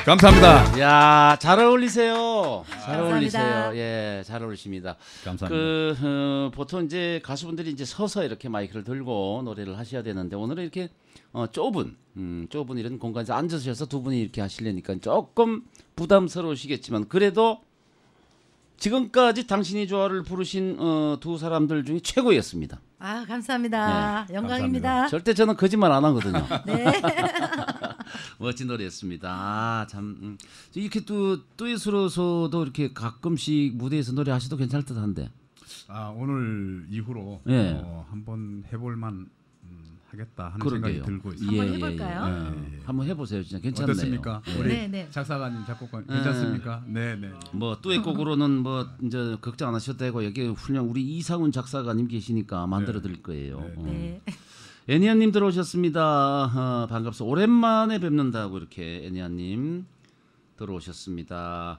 감사합니다. 야, 잘 어울리세요. 잘 감사합니다. 어울리세요. 예, 잘 어울리십니다. 감사합니다. 보통 이제 가수분들이 이제 서서 이렇게 마이크를 들고 노래를 하셔야 되는데 오늘은 이렇게 좁은 이런 공간에서 앉으셔서 두 분이 이렇게 하시려니까 조금 부담스러우시겠지만 그래도 지금까지 당신이 좋아를 부르신 두 사람들 중에 최고였습니다. 아, 감사합니다. 영광입니다. 절대 저는 거짓말 안 하거든요. 네. 멋진 노래였습니다. 아, 참 이렇게 또 듀엣으로서도 이렇게 가끔씩 무대에서 노래하셔도 괜찮을 듯한데. 오늘 이후로 예. 한번 해볼만 하겠다 하는 그러게요. 생각이 들고 있습니다. 한번 해볼까요? 한번 해보세요. 진짜 괜찮네요. 어떻습니까? 예. 우리 네, 네. 작사가님, 작곡가님 괜찮습니까? 네, 네. 뭐 듀엣곡으로는 뭐 이제 걱정 안 하셔도 되고 여기 훌륭 우리 이상훈 작사가님 계시니까 만들어 드릴 거예요. 네. 애니아님 들어오셨습니다. 반갑습니다. 오랜만에 뵙는다고 이렇게 애니아님 들어오셨습니다.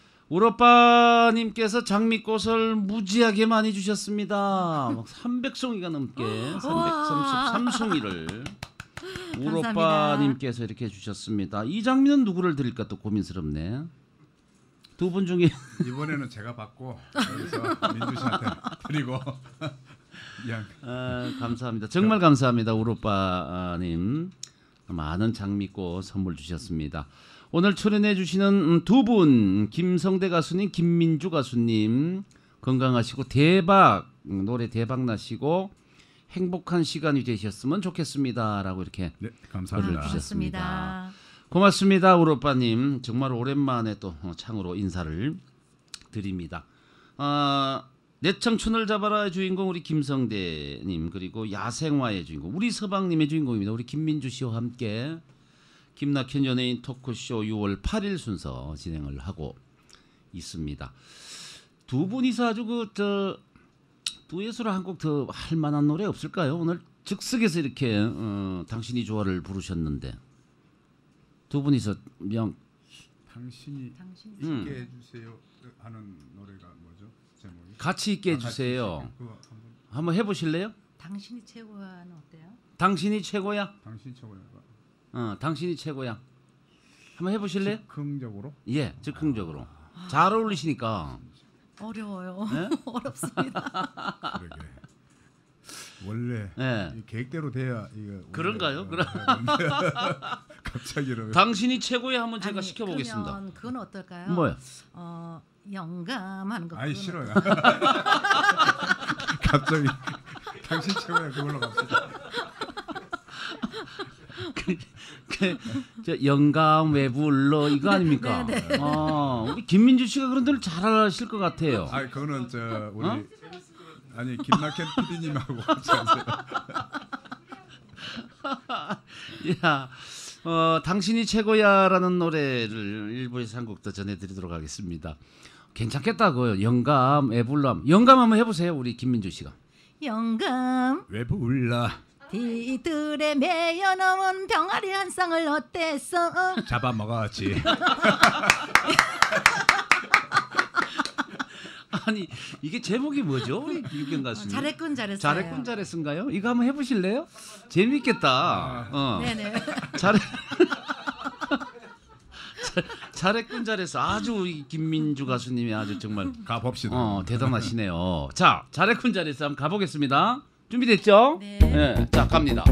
우로빠님께서 장미꽃을 무지하게 많이 주셨습니다. 300송이가 넘게 333송이를 우로빠님께서 이렇게 주셨습니다. 이 장미는 누구를 드릴까 또 고민스럽네. 두 분 중에 이번에는 제가 받고 그래서 민주 씨한테 드리고 그냥 감사합니다. 정말 감사합니다. 우로빠님 많은 장미꽃 선물 주셨습니다. 오늘 출연해 주시는 두 분 김성대 가수님, 김민주 가수님 건강하시고 노래 대박 나시고 행복한 시간이 되셨으면 좋겠습니다라고 이렇게 네, 글을 감사합니다. 주셨습니다. 고맙습니다. 우로빠님 정말 오랜만에 또 창으로 인사를 드립니다. 내 청춘을 잡아라의 주인공 우리 김성대님 그리고 야생화의 주인공 우리 서방님의 주인공입니다. 우리 김민주 씨와 함께 김낙현 연예인 토크쇼 6월 8일 순서 진행을 하고 있습니다. 두 분이서 아주 듀엣으로 한 곡 더 할 만한 노래 없을까요? 오늘 즉석에서 이렇게 당신이 좋아를 부르셨는데 두 분이서 당신이 당신. 있게 해주세요 하는 노래가 뭐죠? 제목이? 같이 있게 해주세요. 그거 한번 해보실래요? 당신이 최고야는 어때요? 당신이 최고야. 당신 최고야. 당신이 최고야. 한번 해보실래요? 즉흥적으로? 예, 즉흥적으로. 잘 어울리시니까. 어려워요. 네? 어렵습니다. 그러게. 원래 네. 이 계획대로 돼야 이거 그런가요? 원래, 갑자기 이러면 당신이 최고야 한번 제가 아니, 시켜보겠습니다. 그러면 그건 어떨까요? 뭐요? 영감하는 거. 아이 그건 싫어요. 갑자기 당신 최고야 그걸로 갑시다. 저 영감 왜 불러 이거 아닙니까? 네, 네. 우리 김민주 씨가 그런 데를 잘 하실 것 같아요. 아 그거는 우리 아니 김낙현 PD님하고 같이 하세요. 야, 당신이 최고야라는 노래를 일부에서 한 곡 더 전해드리도록 하겠습니다. 괜찮겠다고요. 영감, 애불람. 영감 한번 해보세요. 우리 김민주 씨가. 영감 왜 불러? 뒤뜰에 매여놓은 병아리 한 쌍을 어땠어? 잡아먹었지. 아니 이게 제목이 뭐죠? 우리 유경 가수님. 잘했군 잘했어요. 잘했군 잘했은가요? 이거 한번 해보실래요? 재밌겠다. 네네. 잘했군 잘했어. 아주 우리 김민주 가수님이 아주 정말 가봅시다. 대단하시네요. 자, 잘했군 잘했어. 한번 가보겠습니다. 준비됐죠? 네. 자, 갑니다.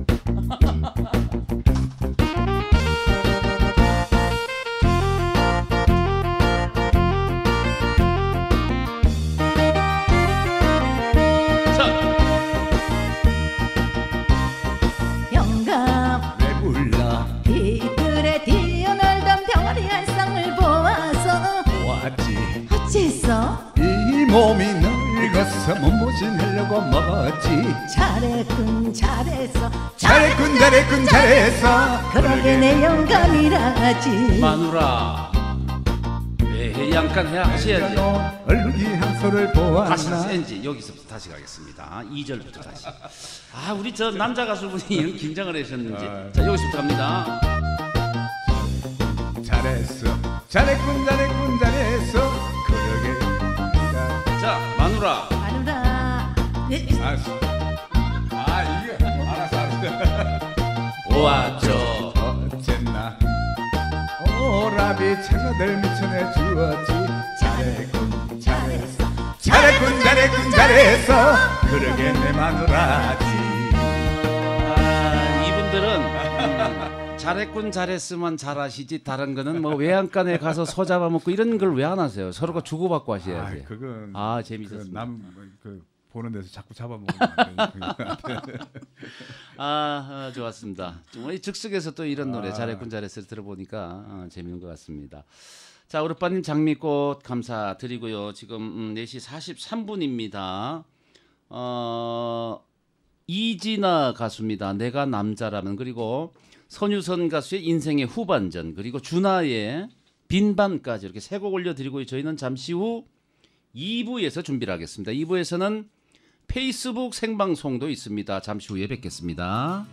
영감 왜 불러? 뒤뜰에 뛰어놀던 병아리 한 쌍을 보아서 왔지. 어째서 이 몸이 늙어서 몸보신하려고 먹었지. 잘했군 잘했어 잘했군 잘했군 잘했어. 그러게 내 영감이라지. 마누라 왜 양간 해야 하셔야지. 얼룩이 향소를 다시 보았나. 센지 여기서부터 다시 가겠습니다. 2절부터 다시. 우리 저 남자 가수분이 긴장을 하셨는지. 자, 여기서부터 갑니다. 잘했어 잘했군 잘했군 잘했어. 그러게 네가 자, 마누라. 마누라 네. 알았어. 이게 알았어. 보았죠. 어쨌나 오라 나비처녀들 미쳐내 주었지. 잘했군 잘했어 잘했군 잘했군 잘했어 그러게 내 마누라지. 이분들은 잘했군 잘했으면 잘하시지 다른 거는 뭐 외양간에 가서 소 잡아먹고 이런 걸 왜 안 하세요? 서로가 주고받고 하셔야지. 그건 재밌었습니다. 남 보는 데서 자꾸 잡아먹으면 안 되는 좋았습니다. 정말 즉석에서 또 이런 노래 잘했군 잘했어 들어보니까 재밌는 것 같습니다. 자, 우르빠님 장미꽃 감사드리고요. 지금 4시 43분입니다. 이진아 가수입니다. 내가 남자라면. 그리고 선유선 가수의 인생의 후반전, 그리고 준하의 빈반까지 이렇게 세 곡 올려드리고 저희는 잠시 후 2부에서 준비를 하겠습니다. 2부에서는 페이스북 생방송도 있습니다. 잠시 후에 뵙겠습니다.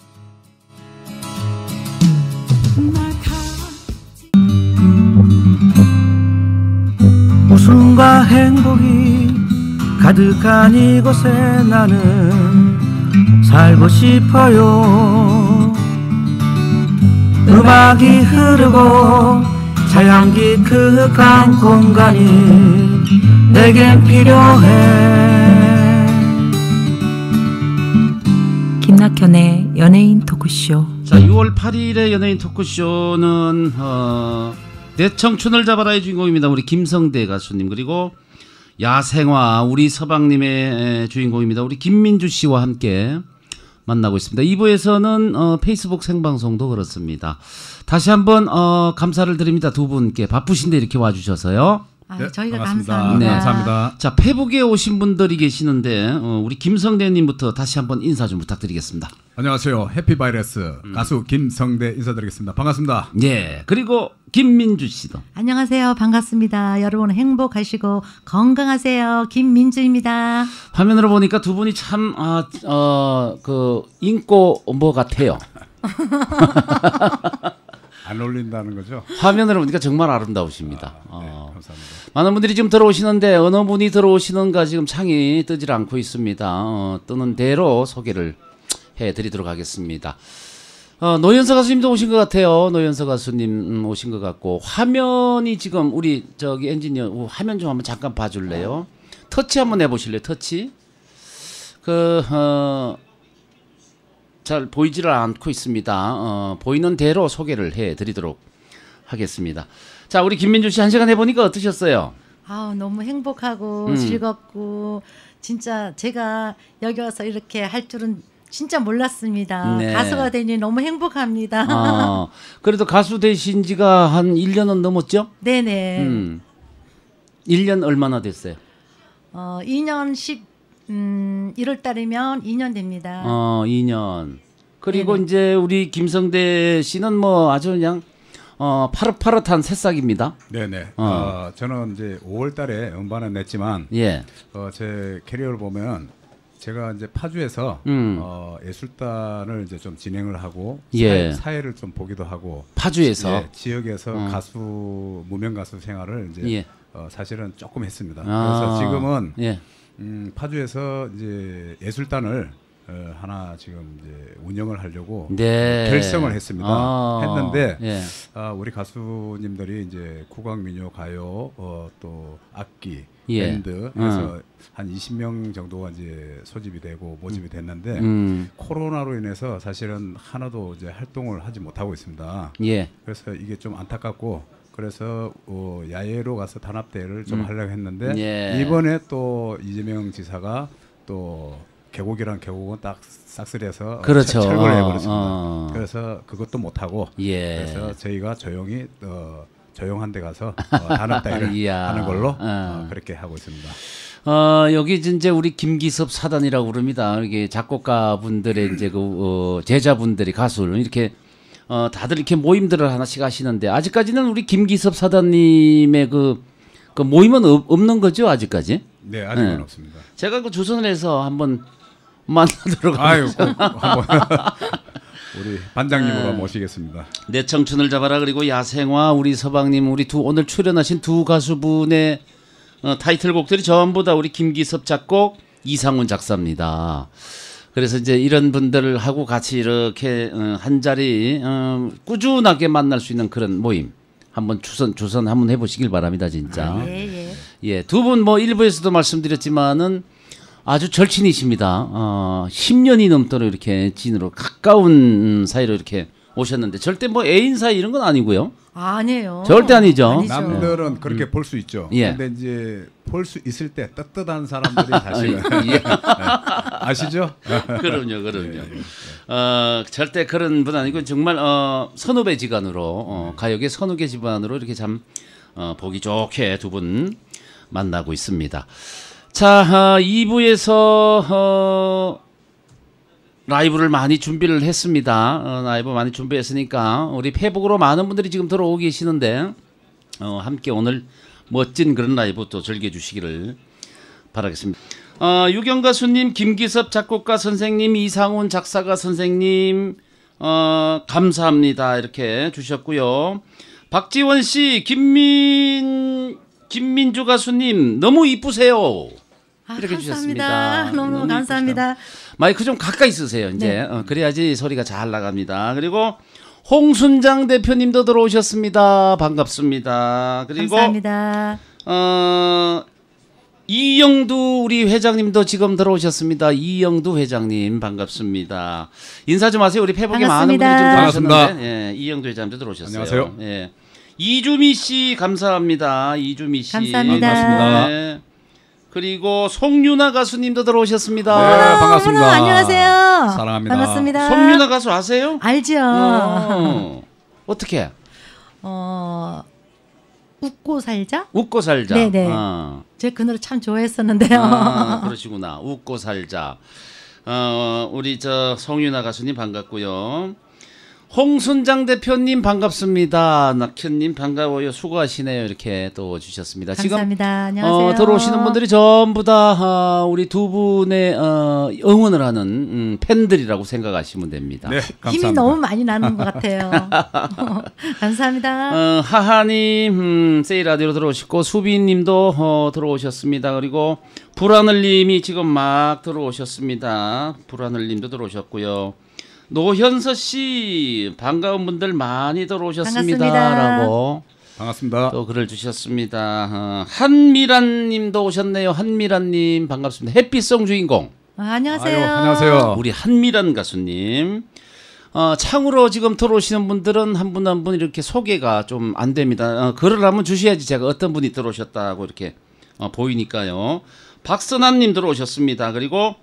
웃음과 행복이 가득한 이곳에 나는 살고 싶어요. 음악이 흐르고 자연기 그윽한 공간이 내겐 필요해. 김낙현의 연예인 토크쇼. 자, 6월 8일의 연예인 토크쇼는 내 청춘을 잡아라의 주인공입니다. 우리 김성대 가수님, 그리고 야생화 우리 서방님의 주인공입니다. 우리 김민주 씨와 함께 만나고 있습니다. 2부에서는 페이스북 생방송도 그렇습니다. 다시 한번 감사를 드립니다. 두 분께 바쁘신데 이렇게 와주셔서요. 저희가 반갑습니다. 감사합니다. 네. 감사합니다. 자, 페북에 오신 분들이 계시는데 우리 김성대님부터 다시 한번 인사 좀 부탁드리겠습니다. 안녕하세요. 해피바이러스 가수 김성대 인사드리겠습니다. 반갑습니다. 예, 그리고 김민주 씨도. 안녕하세요. 반갑습니다. 여러분 행복하시고 건강하세요. 김민주입니다. 화면으로 보니까 두 분이 참 인고 뭐 같아요. 안 어울린다는 거죠? 화면으로 보니까 정말 아름다우십니다. 네, 감사합니다. 많은 분들이 지금 들어오시는데 어느 분이 들어오시는가 지금 창이 뜨질 않고 있습니다. 뜨는 대로 소개를 해드리도록 하겠습니다. 노현서 가수님도 오신 것 같아요. 노현서 가수님 오신 것 같고, 화면이 지금 우리 저기 엔지니어 화면 좀 한번 잠깐 봐줄래요? 터치 한번 해보실래요? 터치. 잘 보이지를 않고 있습니다. 보이는 대로 소개를 해드리도록 하겠습니다. 자, 우리 김민주 씨 한 시간 해보니까 어떠셨어요? 너무 행복하고 즐겁고 진짜 제가 여기 와서 이렇게 할 줄은 진짜 몰랐습니다. 네. 가수가 되니 너무 행복합니다. 그래도 가수 되신 지가 한 1년은 넘었죠? 네네. 1년 얼마나 됐어요? 2년 1월 달이면 2년 됩니다. 2년. 그리고 네네. 이제 우리 김성대 씨는 뭐 아주 그냥 파릇파릇한 새싹입니다. 네네. 저는 이제 5월달에 음반을 냈지만 예. 제 캐리어를 보면 제가 이제 파주에서 예술단을 이제 좀 진행을 하고 예. 사회를 좀 보기도 하고 파주에서 예, 지역에서 가수 무명 가수 생활을 이제 예. 사실은 조금 했습니다. 그래서 지금은 예. 파주에서 이제 예술단을 하나 지금 이제 운영을 하려고 네. 결성을 했습니다. 했는데 예. 우리 가수님들이 이제 국악 민요 가요 또 악기 예. 밴드 그래서 한 20명 정도가 이제 소집이 되고 모집이 됐는데 코로나로 인해서 사실은 하나도 이제 활동을 하지 못하고 있습니다. 예. 그래서 이게 좀 안타깝고 그래서 야외로 가서 단합대회를 좀 하려고 했는데 예. 이번에 또 이재명 지사가 또 계곡이란 계곡은 딱 싹쓸이해서 그렇죠. 철거를 해버렸습니다. 그래서 그것도 못하고 예. 그래서 저희가 조용히 조용한 데 가서 단합대회를 이야. 하는 걸로 그렇게 하고 있습니다. 여기 이제 우리 김기섭 사단이라고 그럽니다. 이게 작곡가분들의 이제 제자분들이 가수를 이렇게 다들 이렇게 모임들을 하나씩 하시는데 아직까지는 우리 김기섭 사단님의 그 모임은 없는 거죠, 아직까지? 네, 아직은 네. 없습니다. 제가 그 주선을 해서 한번 만나도록 아유, 하겠습니다. 꼭 한번 우리 반장님으로 모시겠습니다. 내 청춘을 잡아라, 그리고 야생화 우리 서방님, 우리 오늘 출연하신 두 가수분의 타이틀곡들이 전부 다 우리 김기섭 작곡, 이상훈 작사입니다. 그래서 이제 이런 분들을 하고 같이 이렇게 한 자리 꾸준하게 만날 수 있는 그런 모임 한번 조선 한번 해보시길 바랍니다, 진짜. 예, 예. 예, 두 분 뭐 일부에서도 말씀드렸지만은 아주 절친이십니다. 10년이 넘도록 이렇게 지인으로 가까운 사이로 이렇게 오셨는데 절대 뭐 애인 사이 이런 건 아니고요. 아니에요. 절대 아니죠. 아니죠. 남들은 그렇게 볼 수 있죠. 예. 근데 이제 볼 수 있을 때 떳떳한 사람들이 사실은 예. 아시죠? 그럼요. 절대 그런 분 아니고 정말 선후배 지간으로 가요계 선후배 집안으로 이렇게 참 보기 좋게 두 분 만나고 있습니다. 자, 2부에서 라이브를 많이 준비를 했습니다. 라이브 많이 준비했으니까 우리 페북으로 많은 분들이 지금 들어오고 계시는데 함께 오늘 멋진 그런 라이브 또 즐겨주시기를 바라겠습니다. 유경 가수님, 김기섭 작곡가 선생님, 이상훈 작사가 선생님 감사합니다 이렇게 주셨고요. 박지원 씨, 김민주 가수님 너무 이쁘세요 이렇게 감사합니다. 주셨습니다. 너무 감사합니다. 마이크 좀 가까이 쓰세요 이제. 네. 그래야지 소리가 잘 나갑니다. 그리고 홍순장 대표님도 들어오셨습니다. 반갑습니다. 그리고 감사합니다. 이영두 우리 회장님도 지금 들어오셨습니다. 이영두 회장님 반갑습니다. 인사 좀 하세요. 우리 페북에 많은 분들이 좀 들어오셨는데. 반갑습니다. 예, 이영두 회장님도 들어오셨어요. 안녕하세요. 예. 이주미 씨 감사합니다. 이주미 씨. 감사합니다. 반갑습니다. 네. 그리고 송유나 가수님도 들어오셨습니다. 네, 반갑습니다. 안녕하세요. 사랑합니다. 반갑습니다. 송유나 가수 아세요? 알죠. 어떻게? 웃고 살자? 웃고 살자. 네네. 제가 그 노래 참 좋아했었는데요. 그러시구나. 웃고 살자. 우리 저 송유나 가수님 반갑고요. 홍순장 대표님 반갑습니다. 낙현님 반가워요. 수고하시네요. 이렇게 또 주셨습니다. 감사합니다. 지금 안녕하세요. 들어오시는 분들이 전부 다 우리 두 분의 응원을 하는 팬들이라고 생각하시면 됩니다. 네, 힘이 감사합니다. 너무 많이 나는 것 같아요. 감사합니다. 하하님 세이라디오로 들어오시고 수빈님도 들어오셨습니다. 그리고 불하늘님이 지금 막 들어오셨습니다. 불하늘님도 들어오셨고요. 노현서 씨 반가운 분들 많이 들어오셨습니다라고 반갑습니다. 또 글을 주셨습니다. 한미란님도 오셨네요. 한미란님 반갑습니다. 햇빛송 주인공 안녕하세요. 아유, 안녕하세요. 우리 한미란 가수님. 창으로 지금 들어오시는 분들은 한 분 한 분 이렇게 소개가 좀 안 됩니다. 글을 한번 주셔야지 제가 어떤 분이 들어오셨다고 이렇게 보이니까요. 박선아님 들어오셨습니다. 그리고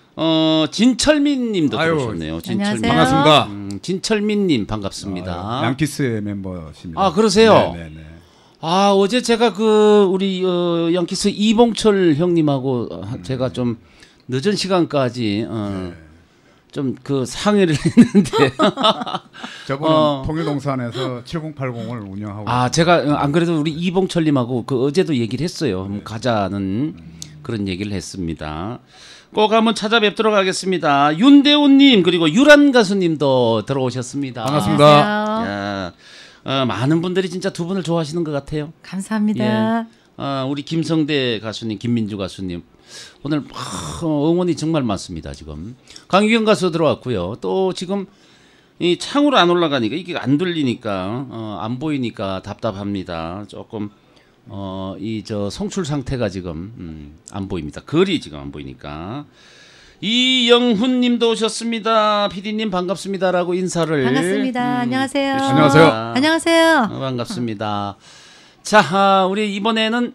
진철민님도 아유, 들어오셨네요. 진철민. 안녕하세요. 반갑습니다. 진철민님 반갑습니다. 양키스의 멤버십니다. 아, 그러세요? 네네네. 어제 제가 우리 양키스 이봉철 형님하고 제가 좀 늦은 시간까지 좀 그 상의를 했는데 저분은 통일동산에서 7080을 운영하고 제가 안 그래도 우리 이봉철님하고 어제도 얘기를 했어요. 한번 가자는 그런 얘기를 했습니다. 꼭 한번 찾아뵙도록 하겠습니다. 윤대훈님 그리고 유란 가수님도 들어오셨습니다. 반갑습니다. 안녕하세요. 야, 많은 분들이 진짜 두 분을 좋아하시는 것 같아요. 감사합니다. 우리 김성대 가수님, 김민주 가수님 오늘 응원이 정말 많습니다. 지금 강유경 가수 들어왔고요. 또 지금 이 창으로 안 올라가니까 이게 안 들리니까 안 보이니까 답답합니다. 조금 이 저 송출 상태가 지금 안 보입니다. 글이 지금 안 보이니까. 이영훈님도 오셨습니다. PD님 반갑습니다라고 인사를. 반갑습니다. 안녕하세요. 안녕하세요. 안녕하세요. 반갑습니다. 자, 우리 이번에는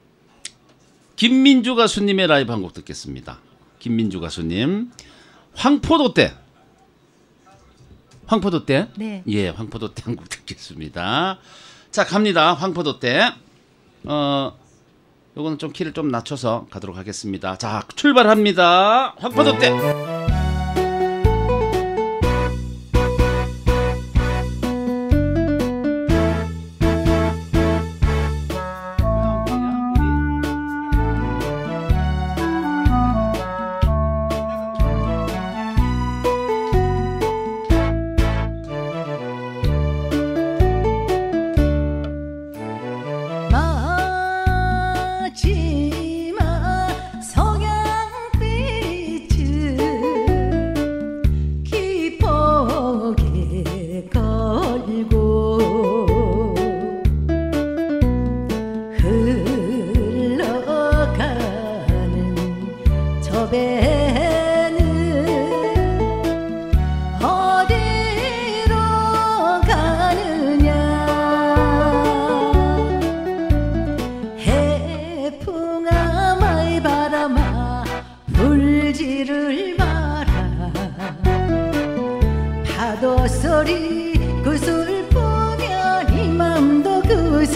김민주 가수님의 라이브 한 곡 듣겠습니다. 김민주 가수님, 황포도 때. 황포도 때? 네. 예, 황포도 때 한 곡 듣겠습니다. 자, 갑니다. 황포도 때. 요거는 좀 키를 좀 낮춰서 가도록 하겠습니다. 자, 출발합니다. 황포도 때. 마지막 석양빛을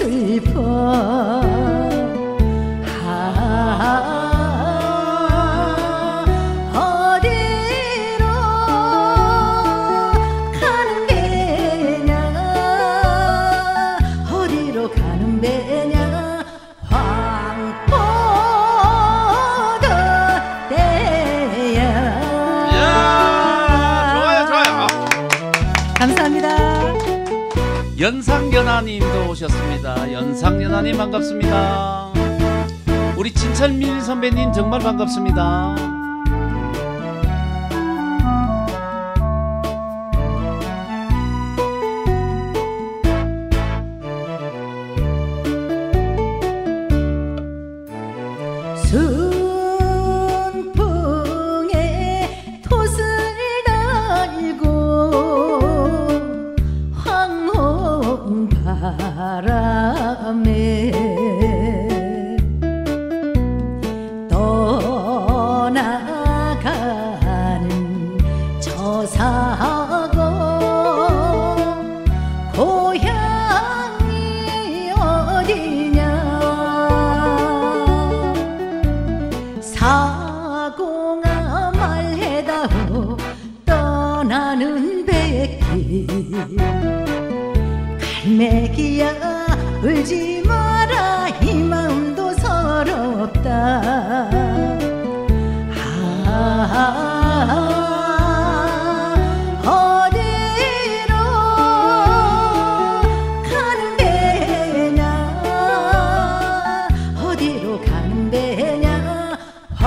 슬퍼 어디로 가는 배냐 어디로 가는 배냐 황포도대야. 좋아요, 좋아요. 감사합니다. 연상연하님도 오셨습니다. 연상연하님 반갑습니다. 우리 진철민 선배님 정말 반갑습니다. 순풍에 돛을 달고 황혼바람에 떠나가는 저 사고 고향이 어디냐 사공아 말해다오 떠나는 백길 갈매기야 울지 마라 이 마음도 서럽다. 어디로 가는 배냐 어디로 가는 배냐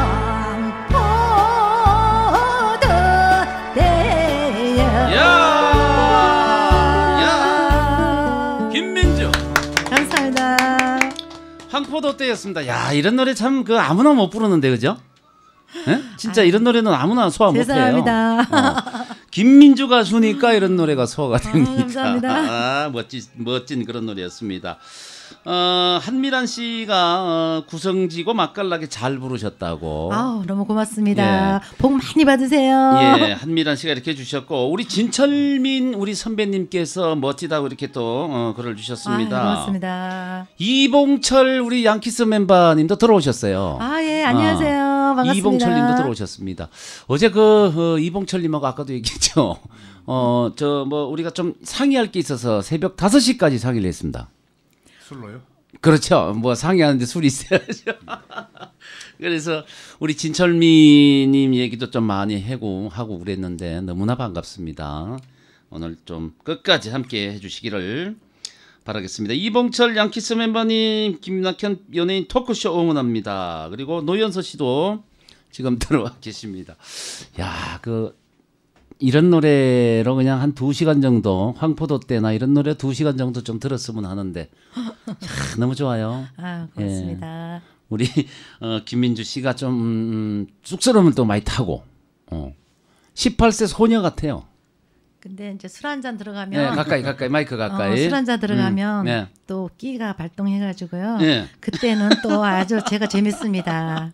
황포도대야. 김민주 감사합니다. 황포도 때였습니다. 야, 이런 노래 참 그 아무나 못 부르는데 그죠? 예? 진짜 이런 노래는 아무나 소화 못해요. 죄송합니다. 김민주 가수니까 이런 노래가 소화가 됩니다. 감사합니다. 아, 멋진 그런 노래였습니다. 한미란 씨가 구성지고 맛깔나게 잘 부르셨다고. 아우, 너무 고맙습니다. 복 많이 받으세요. 예, 한미란 씨가 이렇게 해주셨고 우리 진철민 우리 선배님께서 멋지다고 이렇게 또 글을 주셨습니다. 고맙습니다. 이봉철 우리 양키스 멤버님도 들어오셨어요. 아, 예, 안녕하세요. 반갑습니다. 이봉철님도 들어오셨습니다. 어제 이봉철님하고 아까도 얘기했죠. 저 뭐 우리가 좀 상의할 게 있어서 새벽 5시까지 상의를 했습니다. 술로요? 그렇죠. 뭐 상의하는데 술이 있어야죠. 그래서 우리 진철미님 얘기도 좀 많이 하고 그랬는데 너무나 반갑습니다. 오늘 좀 끝까지 함께 해주시기를 바라겠습니다. 이봉철 양키스 멤버님, 김낙현 연예인 토크쇼 응원합니다. 그리고 노현서 씨도 지금 들어와 계십니다. 야, 이런 노래로 그냥 한 2시간 정도 황포도 때나 이런 노래 2시간 정도 좀 들었으면 하는데 너무 좋아요. 아, 고맙습니다. 우리 김민주 씨가 좀 쑥스러움을 또 많이 타고 18세 소녀 같아요. 근데 이제 술 한 잔 들어가면 가까이 마이크 가까이. 술 한 잔 들어가면 네. 또 끼가 발동해가지고요. 네. 그때는 또 아주 제가 재밌습니다.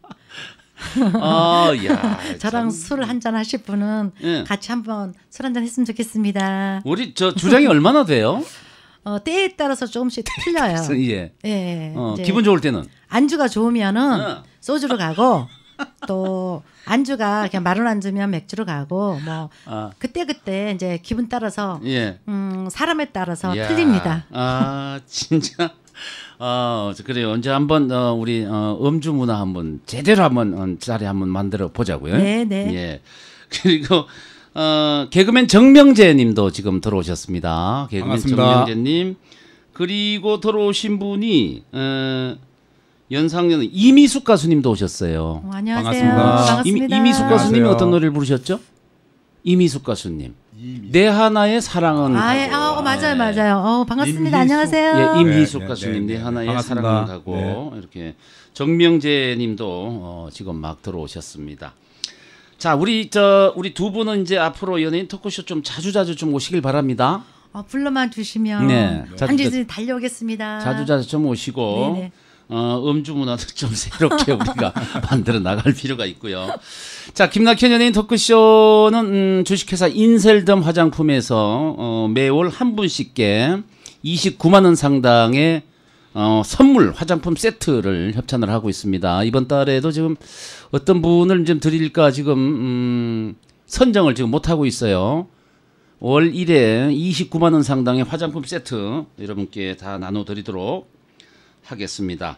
야, 저랑 참. 술 한 잔 하실 분은 예. 같이 한번 술 한 잔 했으면 좋겠습니다. 우리 저 주량이 얼마나 돼요? 때에 따라서 조금씩 틀려요. 예. 예. 이제 기분 좋을 때는. 안주가 좋으면은 어. 소주로 가고 또 안주가 그냥 마른 안주면 맥주로 가고 뭐 그때 이제 기분 따라서 예. 사람에 따라서 이야. 틀립니다. 아, 진짜. 그래요. 언제 한번 우리 음주 문화 한번 제대로 한번 자리 한번 만들어 보자고요. 네, 네. 예. 그리고 개그맨 정명재 님도 지금 들어오셨습니다. 개그맨 반갑습니다. 정명재 님. 그리고 들어오신 분이 연상연 이미숙 가수님도 오셨어요. 안녕하세요. 반갑습니다. 반갑습니다. 이미숙 가수님이 안녕하세요. 어떤 노래를 부르셨죠? 이미숙 가수님. 내 하나의 사랑은 예. 가고. 맞아요. 반갑습니다. 임희숙. 안녕하세요. 예, 임희숙 네, 가수님 네, 내 네. 하나의 반갑습니다. 사랑은 가고 이렇게 정명재님도 지금 막 들어오셨습니다. 자, 우리 두 분은 이제 앞으로 연예인 토크쇼 좀 자주 좀 오시길 바랍니다. 불러만 주시면 네. 한주씩 달려오겠습니다. 자주 좀 오시고 네네. 음주 문화도 좀 새롭게 우리가 만들어 나갈 필요가 있고요. 자, 김낙현 연예인 토크쇼는 주식회사 인셀덤 화장품에서 매월 한 분씩께 29만 원 상당의 선물 화장품 세트를 협찬을 하고 있습니다. 이번 달에도 지금 어떤 분을 좀 드릴까 지금 선정을 지금 못 하고 있어요. 월 1회 29만 원 상당의 화장품 세트 여러분께 다 나눠드리도록 하겠습니다.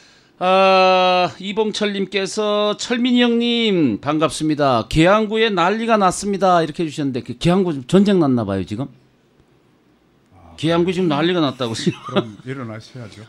이봉철님께서 철민이 형님 반갑습니다. 계양구에 난리가 났습니다. 이렇게 해주셨는데 계양구 좀 전쟁 났나 봐요 지금. 계양구 지금 난리가 났다고 지금. 그럼 일어나셔야죠.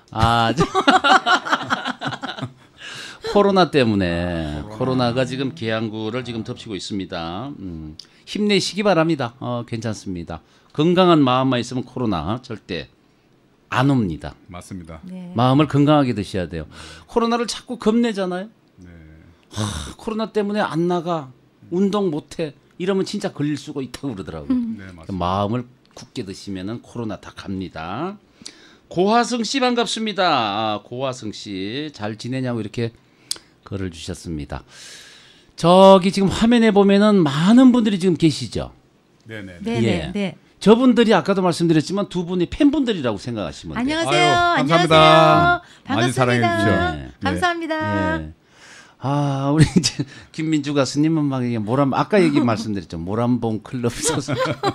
코로나 때문에 코로나가 지금 계양구를 지금 덮치고 있습니다. 힘내시기 바랍니다. 괜찮습니다. 건강한 마음만 있으면 코로나 절대 안 옵니다. 맞습니다. 네. 마음을 건강하게 드셔야 돼요. 코로나를 자꾸 겁내잖아요. 네. 코로나 때문에 안 나가, 운동 못해 이러면 진짜 걸릴 수가 있다고 그러더라고요. 네, 맞습니다. 마음을 굳게 드시면은 코로나 다 갑니다. 고화성 씨 반갑습니다. 고화성 씨 잘 지내냐고 이렇게 글을 주셨습니다. 저기 지금 화면에 보면은 많은 분들이 지금 계시죠. 네네. 네, 예. 네. 저분들이 아까도 말씀드렸지만 두 분이 팬분들이라고 생각하시면 돼요. 안녕하세요. 아유, 감사합니다. 안녕하세요. 많이 사랑해 반갑습니다. 주십시오. 감사합니다. 예. 우리 이제 김민주 가수님은 막 이게 아까 얘기 말씀드렸죠. 모란봉 클럽 소속.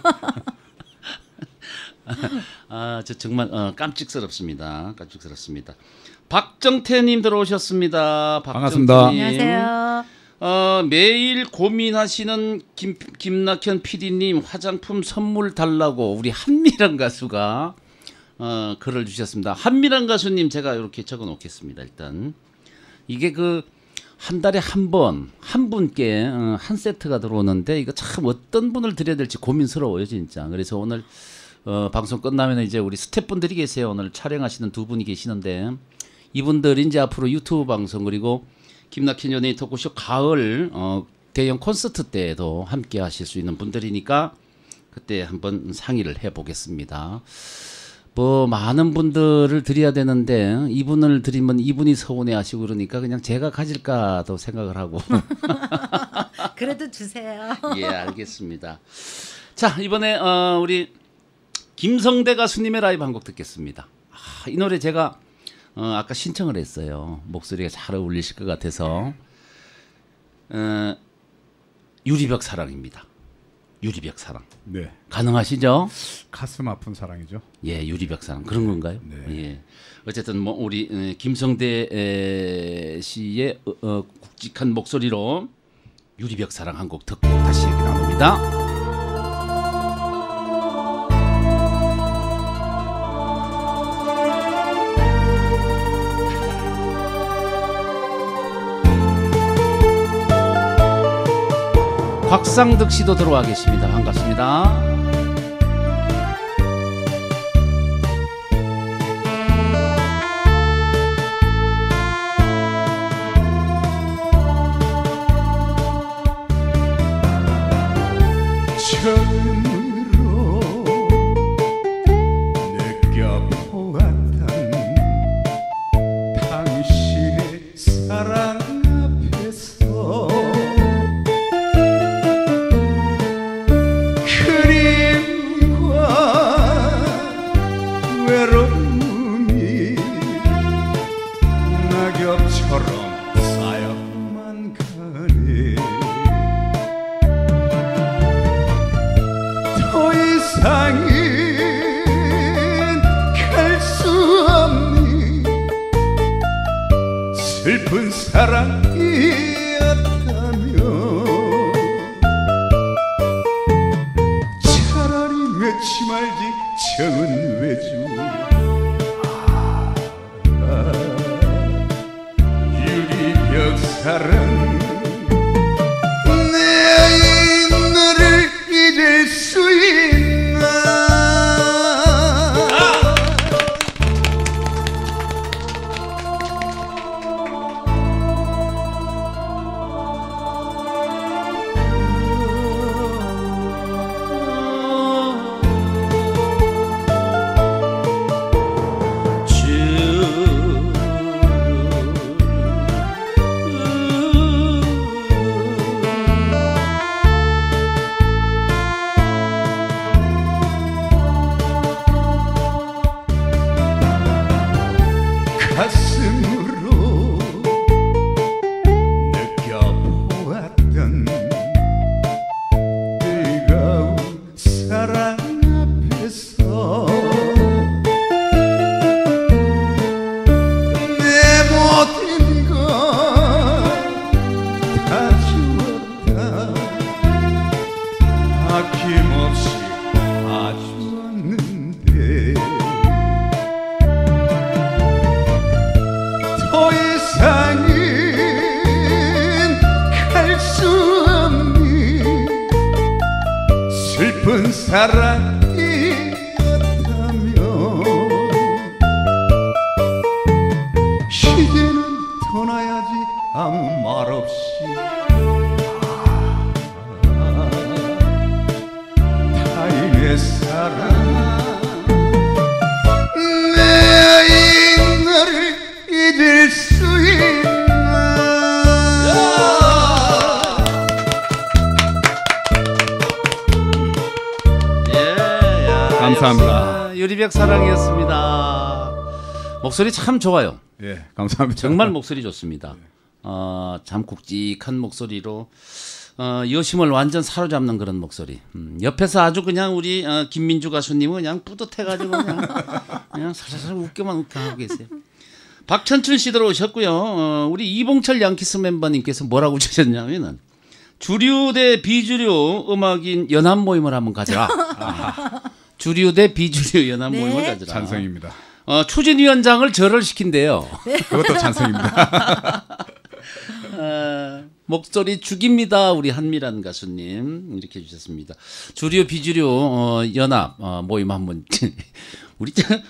저 정말 깜찍스럽습니다. 깜찍스럽습니다. 박정태님 들어오셨습니다. 반갑습니다. 박정태님. 안녕하세요. 매일 고민하시는 김낙현 PD님 화장품 선물 달라고 우리 한미란 가수가 글을 주셨습니다. 한미란 가수님 제가 이렇게 적어 놓겠습니다. 일단 이게 한 달에 한 번 한 분께 한 세트가 들어오는데 이거 참 어떤 분을 드려야 될지 고민스러워요 진짜. 그래서 오늘 방송 끝나면 이제 우리 스태프분들이 계세요. 오늘 촬영하시는 두 분이 계시는데 이분들이 이제 앞으로 유튜브 방송 그리고 김낙현 연예인 토크쇼 가을 대형 콘서트 때에도 함께 하실 수 있는 분들이니까 그때 한번 상의를 해보겠습니다. 많은 분들을 드려야 되는데 이분을 드리면 이분이 서운해하시고 그러니까 그냥 제가 가질까도 생각을 하고. 그래도 주세요. 예, 알겠습니다. 자, 이번에 우리 김성대 가수님의 라이브 한 곡 듣겠습니다. 이 노래 제가 아까 신청을 했어요. 목소리가 잘 어울리실 것 같아서. 유리벽 사랑입니다. 유리벽 사랑. 네. 가능하시죠? 가슴 아픈 사랑이죠. 예, 유리벽 사랑 그런 건가요? 네. 예. 어쨌든 우리 김성대 씨의 굵직한 목소리로 유리벽 사랑 한 곡 듣고 다시 얘기 나눕니다. 곽상득 씨도 들어와 계십니다. 반갑습니다. 처음으로 느껴보았던 당신의 사랑 앞에서 그림과 외로움이 낙엽처럼 쌓여만 가네. 더 이상은 갈 수 없는 슬픈 사랑이었다면 차라리 맺지 말지 정은 왜주. 유리벽 사랑 내 너를 잊을 수 있나. 사랑이었다면 이제는 떠나야지 아무 말 없이 타인의 사랑 내 너를 잊을 수 있나 감사합니다. 유리백 사랑이었습니다. 목소리 참 좋아요. 예, 감사합니다. 정말 목소리 좋습니다. 참 굵직한 목소리로 여심을 완전 사로잡는 그런 목소리. 옆에서 아주 그냥 우리 김민주 가수님은 그냥 뿌듯해가지고 그냥 살살 웃겨만 하고 계세요. 박천춘 씨 들어오셨고요. 우리 이봉철 양키스 멤버님께서 뭐라고 주셨냐면은 주류 대 비주류 음악인 연합 모임을 한번 가져라. 주류 대 비주류 연합 네. 모임을 가져라. 찬성입니다. 추진위원장을 절을 시킨대요. 그것도 찬성입니다. 목소리 죽입니다. 우리 한미란 가수님 이렇게 해주셨습니다. 주류 비주류 연합 모임 한번 우리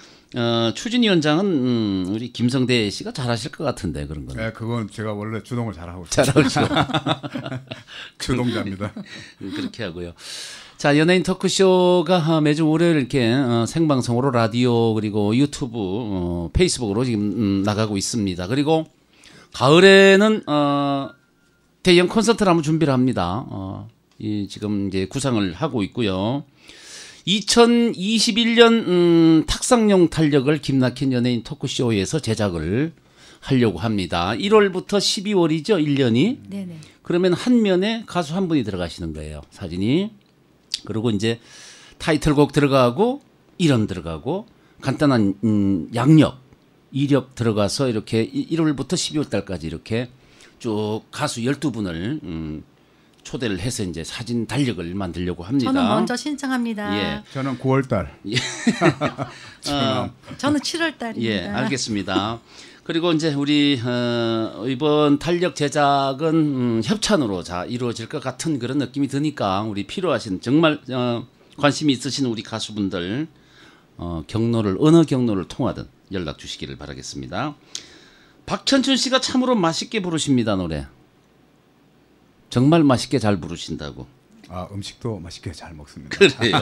추진위원장은 우리 김성대 씨가 잘하실 것 같은데 그런 거는. 네, 그건 제가 원래 주동을 잘하고 있어요. 잘하죠. 주동자입니다. 그렇게 하고요. 자, 연예인 토크쇼가 매주 월요일 이렇게 생방송으로 라디오 그리고 유튜브, 페이스북으로 지금 나가고 있습니다. 그리고 가을에는 대형 콘서트를 한번 준비를 합니다. 지금 이제 구상을 하고 있고요. 2021년 탁상용 탄력을 김낙현 연예인 토크쇼에서 제작을 하려고 합니다. 1월부터 12월이죠, 1년이. 네네. 그러면 한 면에 가수 한 분이 들어가시는 거예요, 사진이. 그리고 이제 타이틀곡 들어가고 이름 들어가고 간단한 양력, 이력 들어가서 이렇게 1월부터 12월 달까지 이렇게 쭉 가수 12분을 초대를 해서 이제 사진 달력을 만들려고 합니다. 저는 먼저 신청합니다. 예. 저는 9월달. 저는 7월달입니다. 예, 알겠습니다. 그리고 이제 우리 이번 달력 제작은 협찬으로 이루어질 것 같은 그런 느낌이 드니까 우리 필요하신 정말 관심이 있으신 우리 가수분들 경로를 어느 경로를 통하든 연락 주시기를 바라겠습니다. 박천춘 씨가 참으로 맛있게 부르십니다, 노래. 정말 맛있게 잘 부르신다고. 아, 음식도 맛있게 잘 먹습니다. 그래요.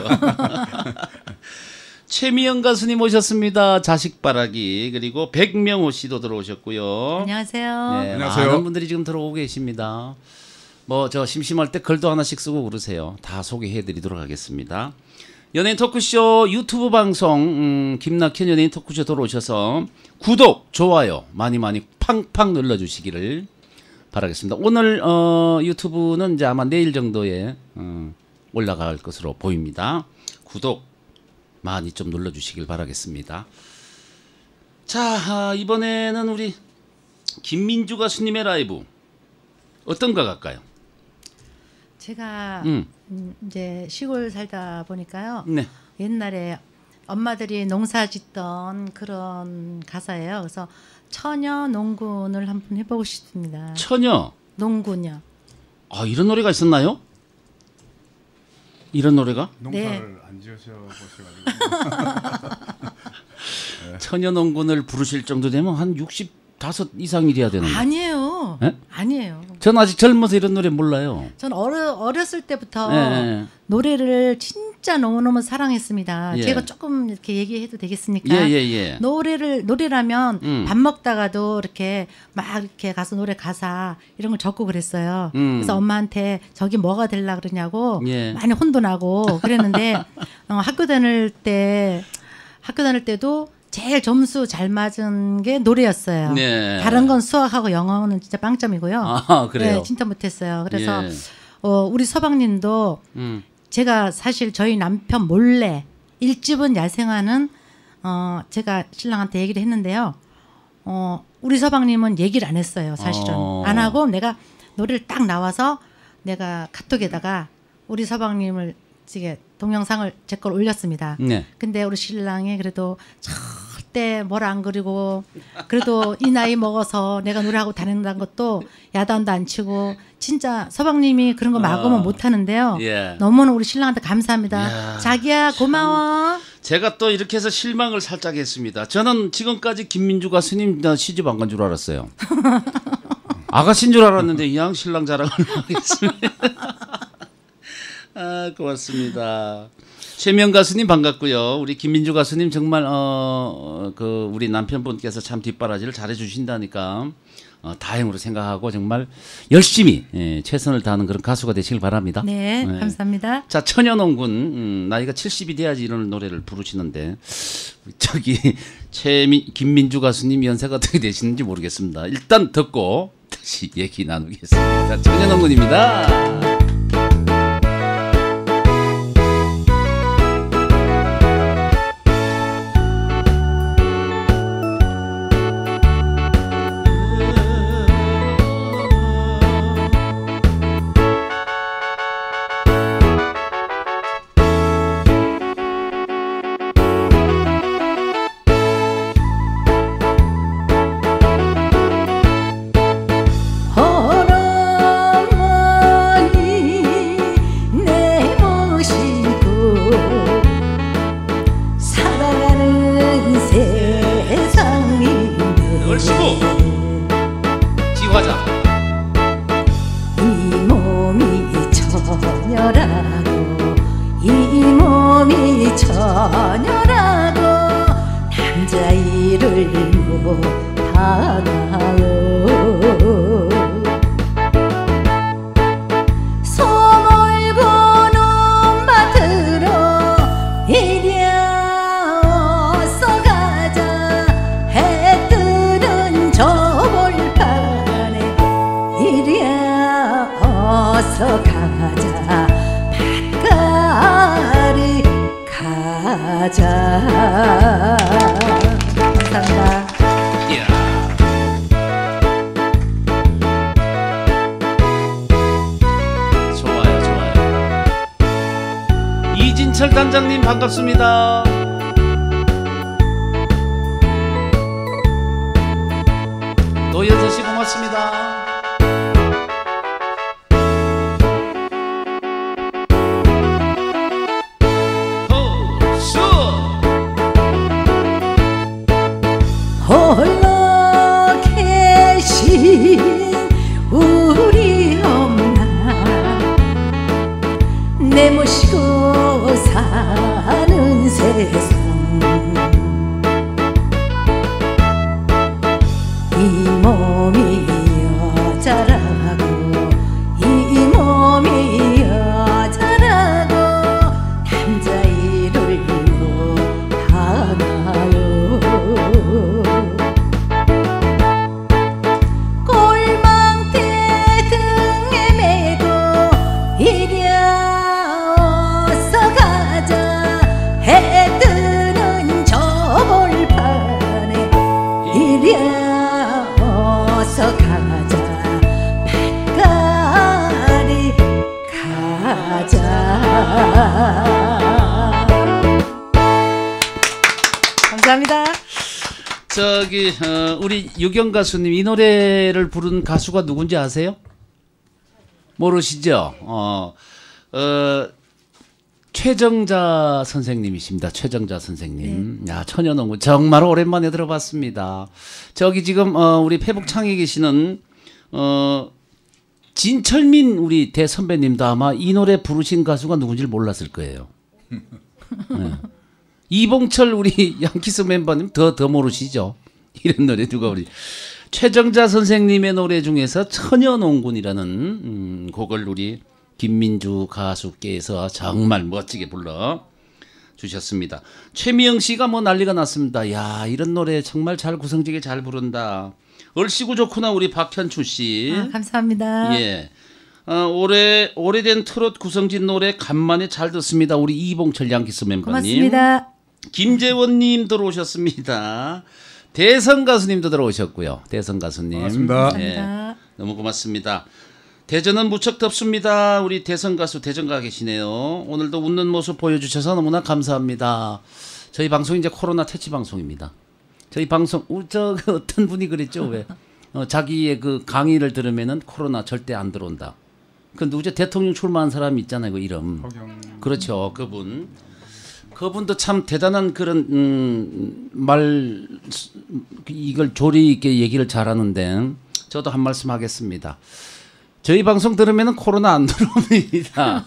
최미영 가수님 오셨습니다. 자식바라기. 그리고 백명호 씨도 들어오셨고요. 안녕하세요. 네, 안녕하세요. 많은 분들이 지금 들어오고 계십니다. 뭐 저 심심할 때 글도 하나씩 쓰고 그러세요. 다 소개해드리도록 하겠습니다. 연예인 토크쇼 유튜브 방송 김낙현 연예인 토크쇼 들어오셔서 구독, 좋아요 많이 팡팡 눌러주시기를 바라겠습니다. 오늘 유튜브는 이제 아마 내일 정도에 올라갈 것으로 보입니다. 구독 많이 좀 눌러주시길 바라겠습니다. 자, 이번에는 우리 김민주 가수님의 라이브 어떤 거 갈까요? 제가 이제 시골 살다 보니까요. 네. 옛날에 엄마들이 농사 짓던 그런 가사예요. 그래서 처녀 농군을 한번 해보고 싶습니다. 처녀. 농군요. 아, 이런 노래가 있었나요? 이런 노래가? 농사를 안 지으셔 보셔가지고. 처녀 농군을 부르실 정도 되면 한 65 이상이래야 되는데. 아니에요. 네? 아니에요. 전 아직 젊어서 이런 노래 몰라요. 전 어렸을 때부터 예. 노래를 진짜 너무너무 사랑했습니다. 예. 제가 조금 이렇게 얘기해도 되겠습니까? 예. 노래라면 밥 먹다가도 이렇게 막 이렇게 가서 노래 가사 이런 걸 적고 그랬어요. 그래서 엄마한테 저기 뭐가 되려 그러냐고 예. 많이 혼도 나고 그랬는데 학교 다닐 때도 제일 점수 잘 맞은 게 노래였어요. 네. 다른 건 수학하고 영어는 진짜 빵점이고요. 아, 그래요? 네, 진짜 못했어요. 그래서 예. 우리 서방님도 제가 사실 저희 남편 몰래 1집은 야생화는 제가 신랑한테 얘기를 했는데요. 우리 서방님은 얘기를 안 했어요. 사실은 안 하고 내가 노래를 딱 나와서 내가 카톡에다가 우리 서방님을 이게 동영상을 제 걸 올렸습니다. 네. 근데 우리 신랑이 그래도 절대 절대 뭘 안 그리고 그래도 이 나이 먹어서 내가 노래하고 다닌다는 것도 야단도 안 치고 진짜 서방님이 그런 거 막으면 못 하는데요. 예. 너무나 우리 신랑한테 감사합니다. 이야, 자기야 고마워. 제가 또 이렇게 해서 실망을 살짝 했습니다. 저는 지금까지 김민주 가수님 나 시집 안 간 줄 알았어요. 아가씨인 줄 알았는데 이왕 신랑 자랑을 하겠습니다. 아, 고맙습니다. 최명 가수님 반갑고요. 우리 김민주 가수님 정말 그 우리 남편분께서 참 뒷바라지를 잘해 주신다니까 다행으로 생각하고 정말 열심히 최선을 다하는 그런 가수가 되시길 바랍니다. 네, 감사합니다. 자, 천연홍군 나이가 70이 돼야지 이런 노래를 부르시는데 저기 김민주 가수님 연세가 어떻게 되시는지 모르겠습니다. 일단 듣고 다시 얘기 나누겠습니다. 천연홍군입니다. 이진철 단장님 반갑습니다. 노현서 씨 고맙습니다. 홀로 계신 우리 엄마 내 모시고 사는 세상 이 몸이 여자라고 이 몸이 여자라고 남자 일을 못하나요. 꼴망대 등에 메고 이랴 어서 가자 해 뜨는 저 벌판에 이랴 어서 가자 밭가리 가자. 감사합니다. 저기 우리 유경 가수님 이 노래를 부른 가수가 누군지 아세요? 모르시죠? 최정자 선생님이십니다. 최정자 선생님. 야, 천연홍군 정말 오랜만에 들어봤습니다. 저기 지금 우리 페북창에 계시는 진철민 우리 대선배님도 아마 이 노래 부르신 가수가 누군지 몰랐을 거예요. 네. 이봉철 우리 양키스 멤버님 더 모르시죠? 이런 노래 누가 우리 최정자 선생님의 노래 중에서 천연홍군이라는 곡을 우리 김민주 가수께서 정말 멋지게 불러 주셨습니다. 최미영 씨가 뭐 난리가 났습니다. 야, 이런 노래 정말 잘 구성지게 잘 부른다. 얼씨구 좋구나 우리 박현추 씨. 아, 감사합니다. 예. 오래된 트롯 구성진 노래 간만에 잘 듣습니다. 우리 이봉철 양키스 멤버님. 고맙습니다. 김재원님 들어오셨습니다. 대선 가수님도 들어오셨고요. 대선 가수님. 반갑습니다. 감사합니다. 너무 고맙습니다. 대전은 무척 덥습니다. 우리 대선 가수 대전가 계시네요. 오늘도 웃는 모습 보여주셔서 너무나 감사합니다. 저희 방송이 이제 코로나 퇴치 방송입니다. 저희 방송 저 어떤 분이 그랬죠 왜 자기의 그 강의를 들으면은 코로나 절대 안 들어온다. 그 누구죠 대통령 출마한 사람 있잖아요 그 이름. 그렇죠 그분도 참 대단한 그런 말 이걸 조리 있게 얘기를 잘하는데 저도 한 말씀 하겠습니다. 저희 방송 들으면은 코로나 안 들어옵니다.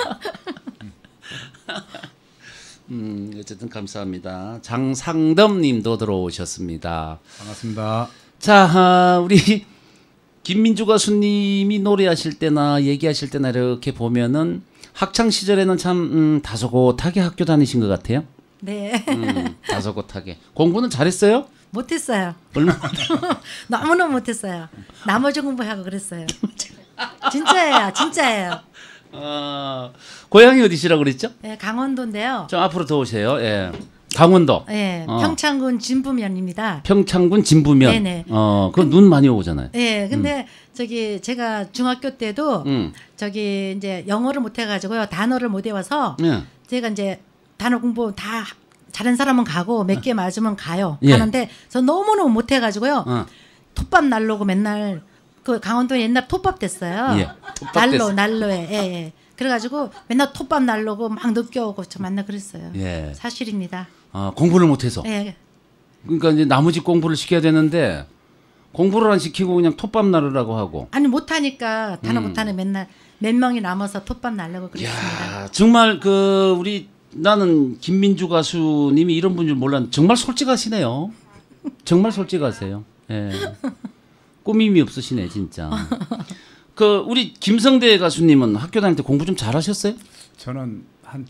어쨌든 감사합니다. 장상덤님도 들어오셨습니다. 반갑습니다. 자, 우리 김민주 가수님이 노래하실 때나 얘기하실 때나 이렇게 보면은 학창 시절에는 참 다소곳하게 학교 다니신 것 같아요. 네. 다소곳하게. 공부는 잘했어요? 못했어요. 얼마나? 너무너무 못했어요. 나머지 공부하고 그랬어요. 진짜예요. 진짜예요. 고향이 어디시라고 그랬죠? 예, 강원도인데요. 좀 앞으로 더 오세요. 예. 강원도. 예, 평창군 진부면입니다. 평창군 진부면. 네네. 그 눈 많이 오잖아요. 예, 근데 저기 제가 중학교 때도 저기 이제 영어를 못 해가지고요. 단어를 못 외워서 예. 제가 이제 단어 공부 다 잘하는 사람은 가고 몇 개 맞으면 가요. 예. 가는데 저 너무너무 못 해가지고요. 톱밥 날로고 맨날 그 강원도에 옛날 톱밥 됐어요. 예. 톱밥 됐어요. 난로에. 예, 예. 그래가지고 맨날 톱밥 날로고 막 늦게 오고 저 맨날 그랬어요. 예. 사실입니다. 공부를 못해서. 예. 그러니까 이제 나머지 공부를 시켜야 되는데 공부를 안 시키고 그냥 톱밥 나르라고 하고. 아니 못하니까 단어 못하는 맨날 몇 명이 남아서 톱밥 날려고 그랬습니다. 야, 정말 그 우리 나는 김민주 가수님이 이런 분인 줄 몰랐는데 정말 솔직하시네요. 정말 솔직하세요. 예. 꾸밈이 없으시네 진짜. 그 우리 김성대 가수님은 학교 다닐 때 공부 좀 잘하셨어요? 저는 한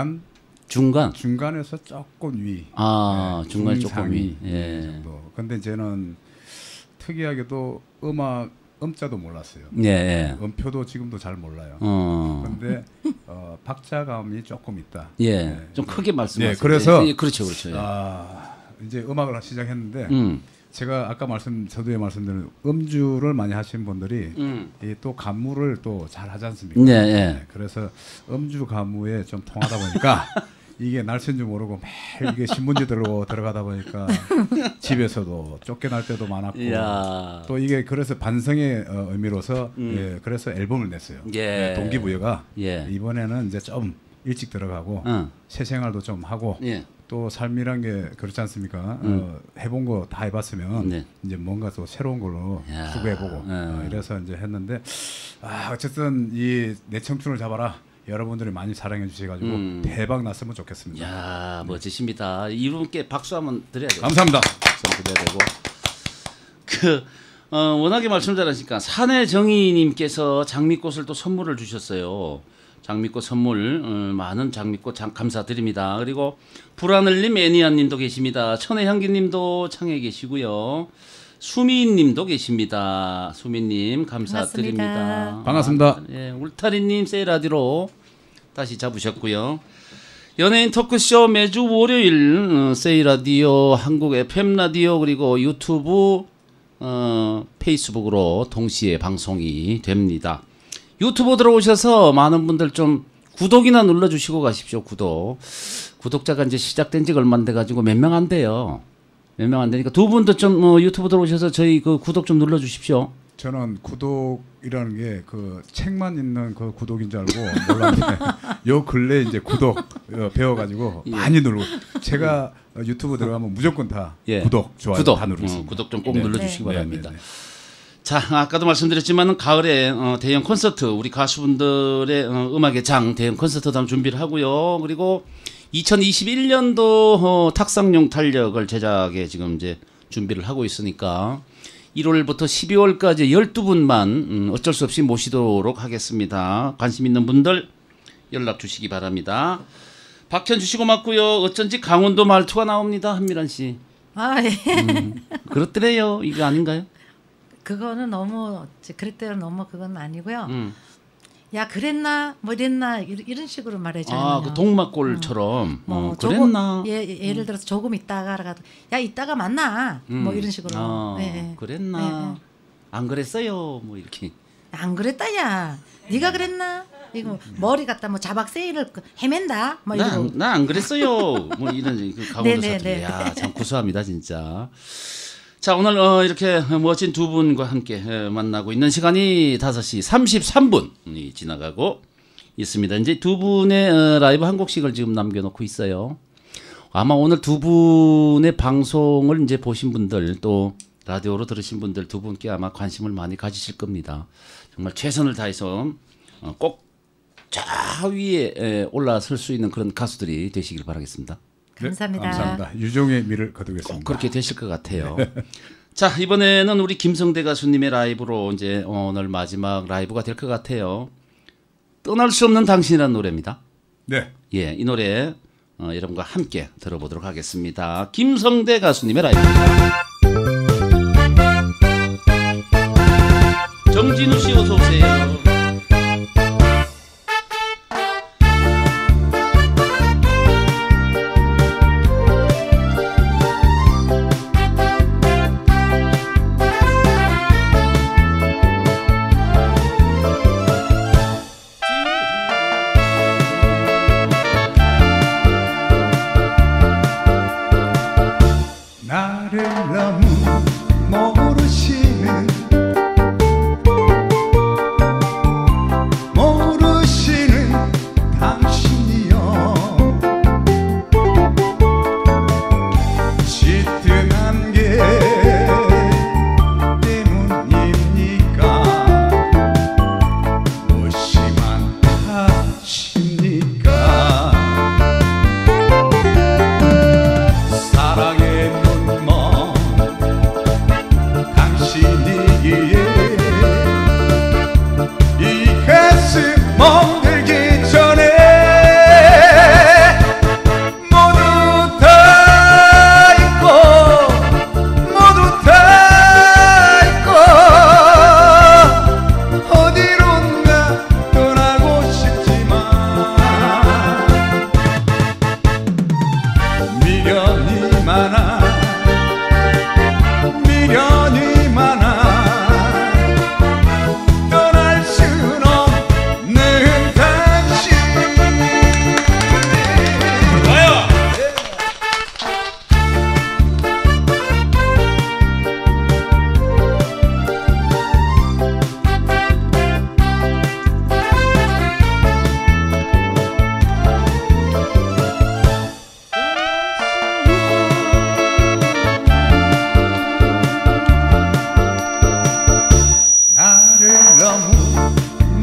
중간에서 조금 위. 중간 조금 위. 예. 정도. 근데 저는 특이하게도 음자도 몰랐어요. 예. 음표도 지금도 잘 몰라요. 근데 박자감이 조금 있다. 예. 좀 크게 말씀하세요. 네, 그래서 그렇죠. 이제 음악을 시작했는데 제가 아까 서두에 말씀드린 음주를 많이 하시는 분들이 또 가무를 또 잘 하지 않습니까? 네. 그래서 음주 가무에 좀 통하다 보니까 이게 날씨인 줄 모르고 매일 이게 신문지 들어가다 보니까 집에서도 쫓겨날 때도 많았고 또 이게 그래서 반성의 의미로서 그래서 앨범을 냈어요. 예. 동기부여가 이번에는 이제 좀 일찍 들어가고 새 생활도 좀 하고 또 삶이란 게 그렇지 않습니까? 해본 거 다 해봤으면 이제 뭔가 또 새로운 걸로 추구해보고 이래서 이제 했는데 어쨌든 이 내 청춘을 잡아라 여러분들이 많이 사랑해 주셔가지고 대박 났으면 좋겠습니다. 야 멋지십니다. 이분께 박수 한번 드려야 돼요. 감사합니다. 박수 드려야 되고 워낙에 말씀 잘하시니까 산해정희님께서 장미꽃을 또 선물을 주셨어요. 장미꽃 선물 많은 장미꽃 감사드립니다. 그리고 불하늘님 애니아님도 계십니다. 천혜향기님도 창에 계시고요. 수미님도 계십니다. 수미님 감사드립니다. 반갑습니다. 예, 울타리님 세이라디오로 다시 잡으셨고요. 연예인 토크쇼 매주 월요일 세이라디오 한국 FM 라디오 그리고 유튜브 페이스북으로 동시에 방송이 됩니다. 유튜브 들어오셔서 많은 분들 좀 구독이나 눌러주시고 가십시오. 구독자가 이제 시작된 지가 얼마 안 돼가지고 몇 명 안 돼요. 몇 명 안 되니까 두 분도 좀 유튜브 들어오셔서 저희 그 구독 좀 눌러주십시오. 저는 구독이라는 게 그 책만 있는 그 구독인 줄 알고 몰랐는데 요 근래 이제 구독 배워가지고 많이 누르고 제가 유튜브 들어가면 무조건 다 구독, 좋아요 다 누르겠습니다. 구독 좀 꼭 눌러주시기 바랍니다. 자, 아까도 말씀드렸지만 가을에 대형 콘서트 우리 가수분들의 음악의 장 대형 콘서트도 한번 준비를 하고요. 그리고 2021년도 탁상용 탄력을 제작에 지금 이제 준비를 하고 있으니까 1월부터 12월까지 12분만 어쩔 수 없이 모시도록 하겠습니다. 관심 있는 분들 연락 주시기 바랍니다. 박현 주시 고맙고요. 어쩐지 강원도 말투가 나옵니다. 한미란 씨. 예. 그렇더래요. 이거 아닌가요? 그거는 너무 그랬대요. 너무 그건 아니고요. 야 그랬나 뭐 이랬나 이런 식으로 말해줘요. 그 동막골처럼 그랬나? 예를 들어서 조금 있다가 야 이따가 만나 뭐 이런 식으로. 그랬나? 안 그랬어요. 뭐 이렇게. 안 그랬다야. 네가 그랬나? 이거 머리 갖다 뭐 자박 세일을 헤맨다 뭐 이러고. 나안 그랬어요. 뭐 이런 그 강원도 네네네. 사투리. 야, 참 구수합니다 진짜. 자, 오늘 이렇게 멋진 두 분과 함께 만나고 있는 시간이 5시 33분이 지나가고 있습니다. 이제 두 분의 라이브 한 곡씩을 지금 남겨놓고 있어요. 아마 오늘 두 분의 방송을 이제 보신 분들 또 라디오로 들으신 분들 두 분께 아마 관심을 많이 가지실 겁니다. 정말 최선을 다해서 꼭 저 위에 올라설 수 있는 그런 가수들이 되시길 바라겠습니다. 감사합니다. 네, 감사합니다. 유종의 미를 거두겠습니다. 꼭 그렇게 되실 것 같아요. 자, 이번에는 우리 김성대 가수님의 라이브로 이제 오늘 마지막 라이브가 될 것 같아요. 떠날 수 없는 당신이라는 노래입니다. 네. 예, 이 노래 여러분과 함께 들어보도록 하겠습니다. 김성대 가수님의 라이브입니다. 정진우 씨 어서 오세요. 나를 너무 모르시는 당신이여 시뜸한 게 때문입니까 무심한 탓입니까 사랑의 눈먼 당신이기에 이 가슴 멍들기 전에 모두 다 잊고 모두 다 잊고 어디론가 떠나고 싶지만 미련이 많아 미련이 많아 떠날 순 없는 당신 나를 너무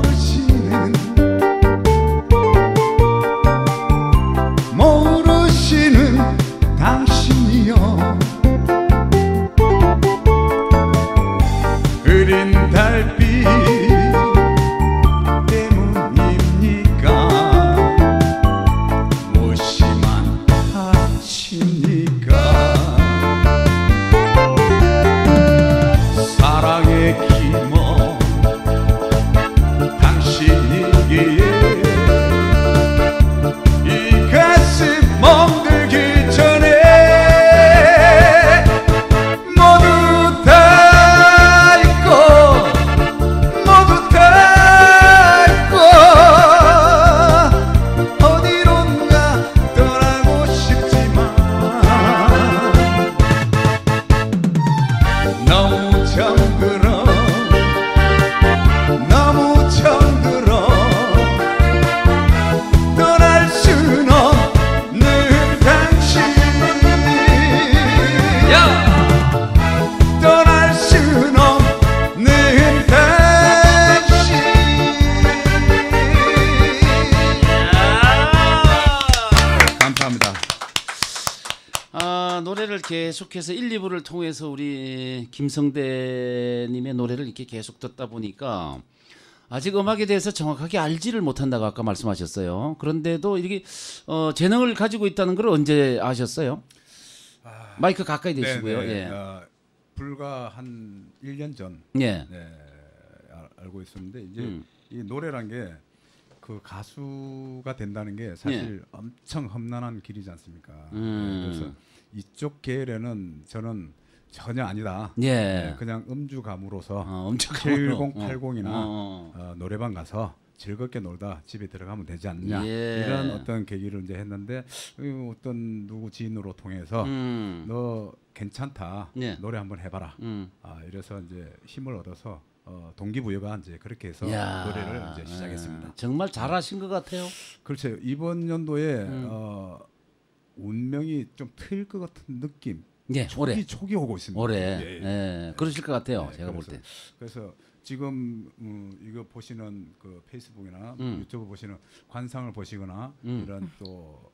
모르시는 당신이여 흐린 달빛 때문입니까 무심한 탓입니까 사랑의 기모 당신이기에 이 가슴 멍들기 전에 모두 다 잊고 모두 다 잊고 어디론가 떠나고 싶지만 너무 정들어 너무 정들어 떠날 순 없는 당신 떠날 순 없는 당신 감사합니다. 노래를 계속해서 1, 2부를 통해서 우리 김성대님의 노래를 이렇게 계속 듣다 보니까 아직 음악에 대해서 정확하게 알지를 못한다고 아까 말씀하셨어요. 그런데도 이게 재능을 가지고 있다는 걸 언제 아셨어요? 마이크 가까이 대시고요. 네네. 예. 불과 한 1년 전 예. 알고 있었는데 이제 이 노래란 게 그 가수가 된다는 게 사실 엄청 험난한 길이지 않습니까? 그래서 이쪽 계열에는 저는 전혀 아니다. 예. 그냥 음주 가무로서 엄청 가무로. 7080이나 노래방 가서 즐겁게 놀다 집에 들어가면 되지 않느냐 예. 이런 어떤 계기를 이제 했는데 어떤 누구 지인으로 통해서 너 괜찮다 예. 노래 한번 해봐라 이래서 이제 힘을 얻어서 동기부여가 이제 그렇게 해서 이야. 노래를 이제 시작했습니다. 정말 잘하신 것 같아요. 그렇죠. 이번 연도에 운명이 좀 트일 것 같은 느낌. 예, 올해 촉이 오고 있습니다. 올해 예, 예, 그러실 것 같아요. 네, 제가 볼 때. 그래서 지금 이거 보시는 그 페이스북이나 유튜브 보시는 관상을 보시거나 이런 또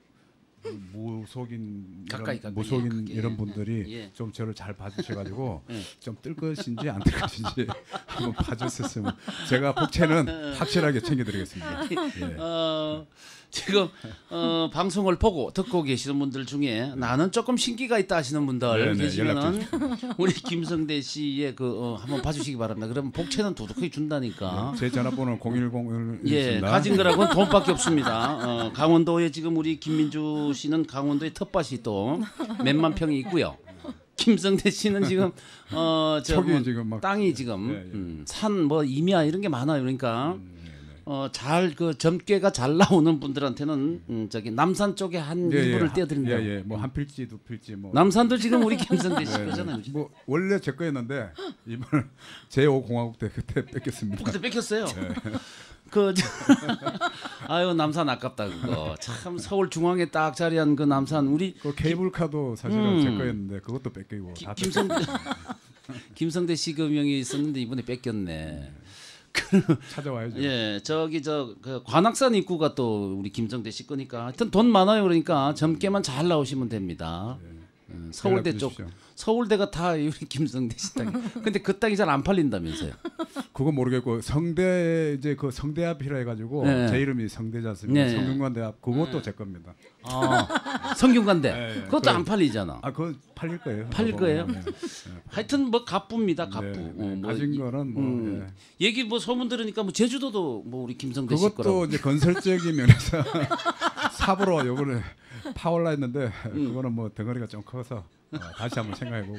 무속인 가까이, 이런 가까이, 무속인 예, 이런 분들이 예. 좀 저를 잘 봐주셔가지고 예. 좀 뜰 것인지 안 뜰 것인지 한번 봐주셨으면 제가 복채는 확실하게 챙겨드리겠습니다. 예. 지금 방송을 보고 듣고 계시는 분들 중에 나는 조금 신기가 있다 하시는 분들 네, 계시면은 우리 김성대 씨의 그 한번 봐주시기 바랍니다. 그러면 복채는 두둑하게 준다니까. 제 전화번호는 010을 예, 가진 거라고는 돈밖에 없습니다. 강원도에 지금 우리 김민주 씨는 강원도에 텃밭이 또 몇만 평이 있고요. 김성대 씨는 지금 촉이 지금 막 땅이 지금 산 뭐 임야 이런 게 많아요. 그러니까 잘 그 점괘가 잘 나오는 분들한테는 저기 남산 쪽에 한 일부를 떼어드린다. 예, 뭐 한 필지 두 필지 뭐. 남산도 지금 우리 김성대 씨 거잖아요. 뭐 원래 제 거였는데 이번 제5공화국 때 그때 뺏겼습니다. 그때 뺏겼어요. 아유 남산 아깝다 그거. 참 서울 중앙에 딱 자리한 그 남산 우리 그 케이블카도 사실은 제 거였는데 그것도 뺏기고 다 김성대 씨 그 명이 있었는데 이번에 뺏겼네. 찾아와야죠. 예, 저기 그 관악산 입구가 또 우리 김성대 씨 거니까 하여튼 돈 많아요. 그러니까 젊게만 잘 나오시면 됩니다. 서울대 쪽 서울대가 다 우리 김성대 씨 땅. 근데 그 땅이 잘 안 팔린다면서요? 그건 모르겠고 성대 이제 그 성대 앞이라 해가지고 네. 제 이름이 성대지 않습니까? 네. 성균관대 앞 그것도 제 겁니다. 성균관대 네, 그것도 안 팔리잖아. 그거 팔릴 거예요. 팔릴 거예요? 하여튼 뭐 갑부입니다. 갑부. 네. 뭐 가진 거는 뭐 얘기 뭐 소문 들으니까 뭐 제주도도 뭐 우리 김성대 씨 거라고. 그것도 이제 건설적인 면에서 삽으로 요번에 파올라 했는데 그거는 뭐 덩어리가 좀 커서 다시 한번 생각해보고.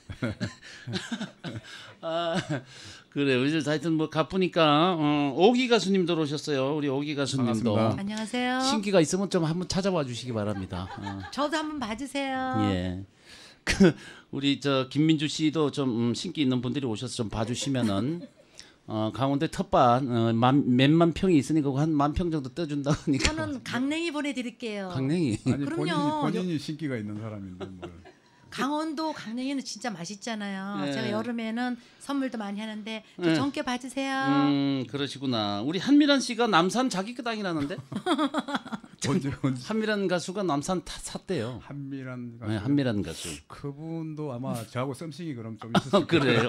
그래요. 이제 하여튼 뭐 가쁘니까 오기 가수님도 오셨어요. 우리 오기 가수님도 반갑습니다. 안녕하세요. 신기가 있으면 좀 한번 찾아와 주시기 바랍니다. 저도 한번 봐주세요. 예. 그 우리 저 김민주 씨도 좀 신기 있는 분들이 오셔서 좀 봐주시면은 강원도 텃밭 몇만 평이 있으니까 한 10,000평 정도 떼준다 하니까. 저는 강냉이 보내드릴게요. 강냉이. 아니 그럼요. 본인이 신기가 있는 사람인데 뭘. 강원도 강냉이는 진짜 맛있잖아요. 네. 제가 여름에는 선물도 많이 하는데 좀 젊게 봐주세요. 그러시구나. 우리 한미란 씨가 남산 자기 그 땅이라는데? 언제 한미란 가수가 남산 샀대요. 한미란 가수. 네, 한미란 가수. 그분도 아마 저하고 썸씽이 그럼 좀 있었을 그래요.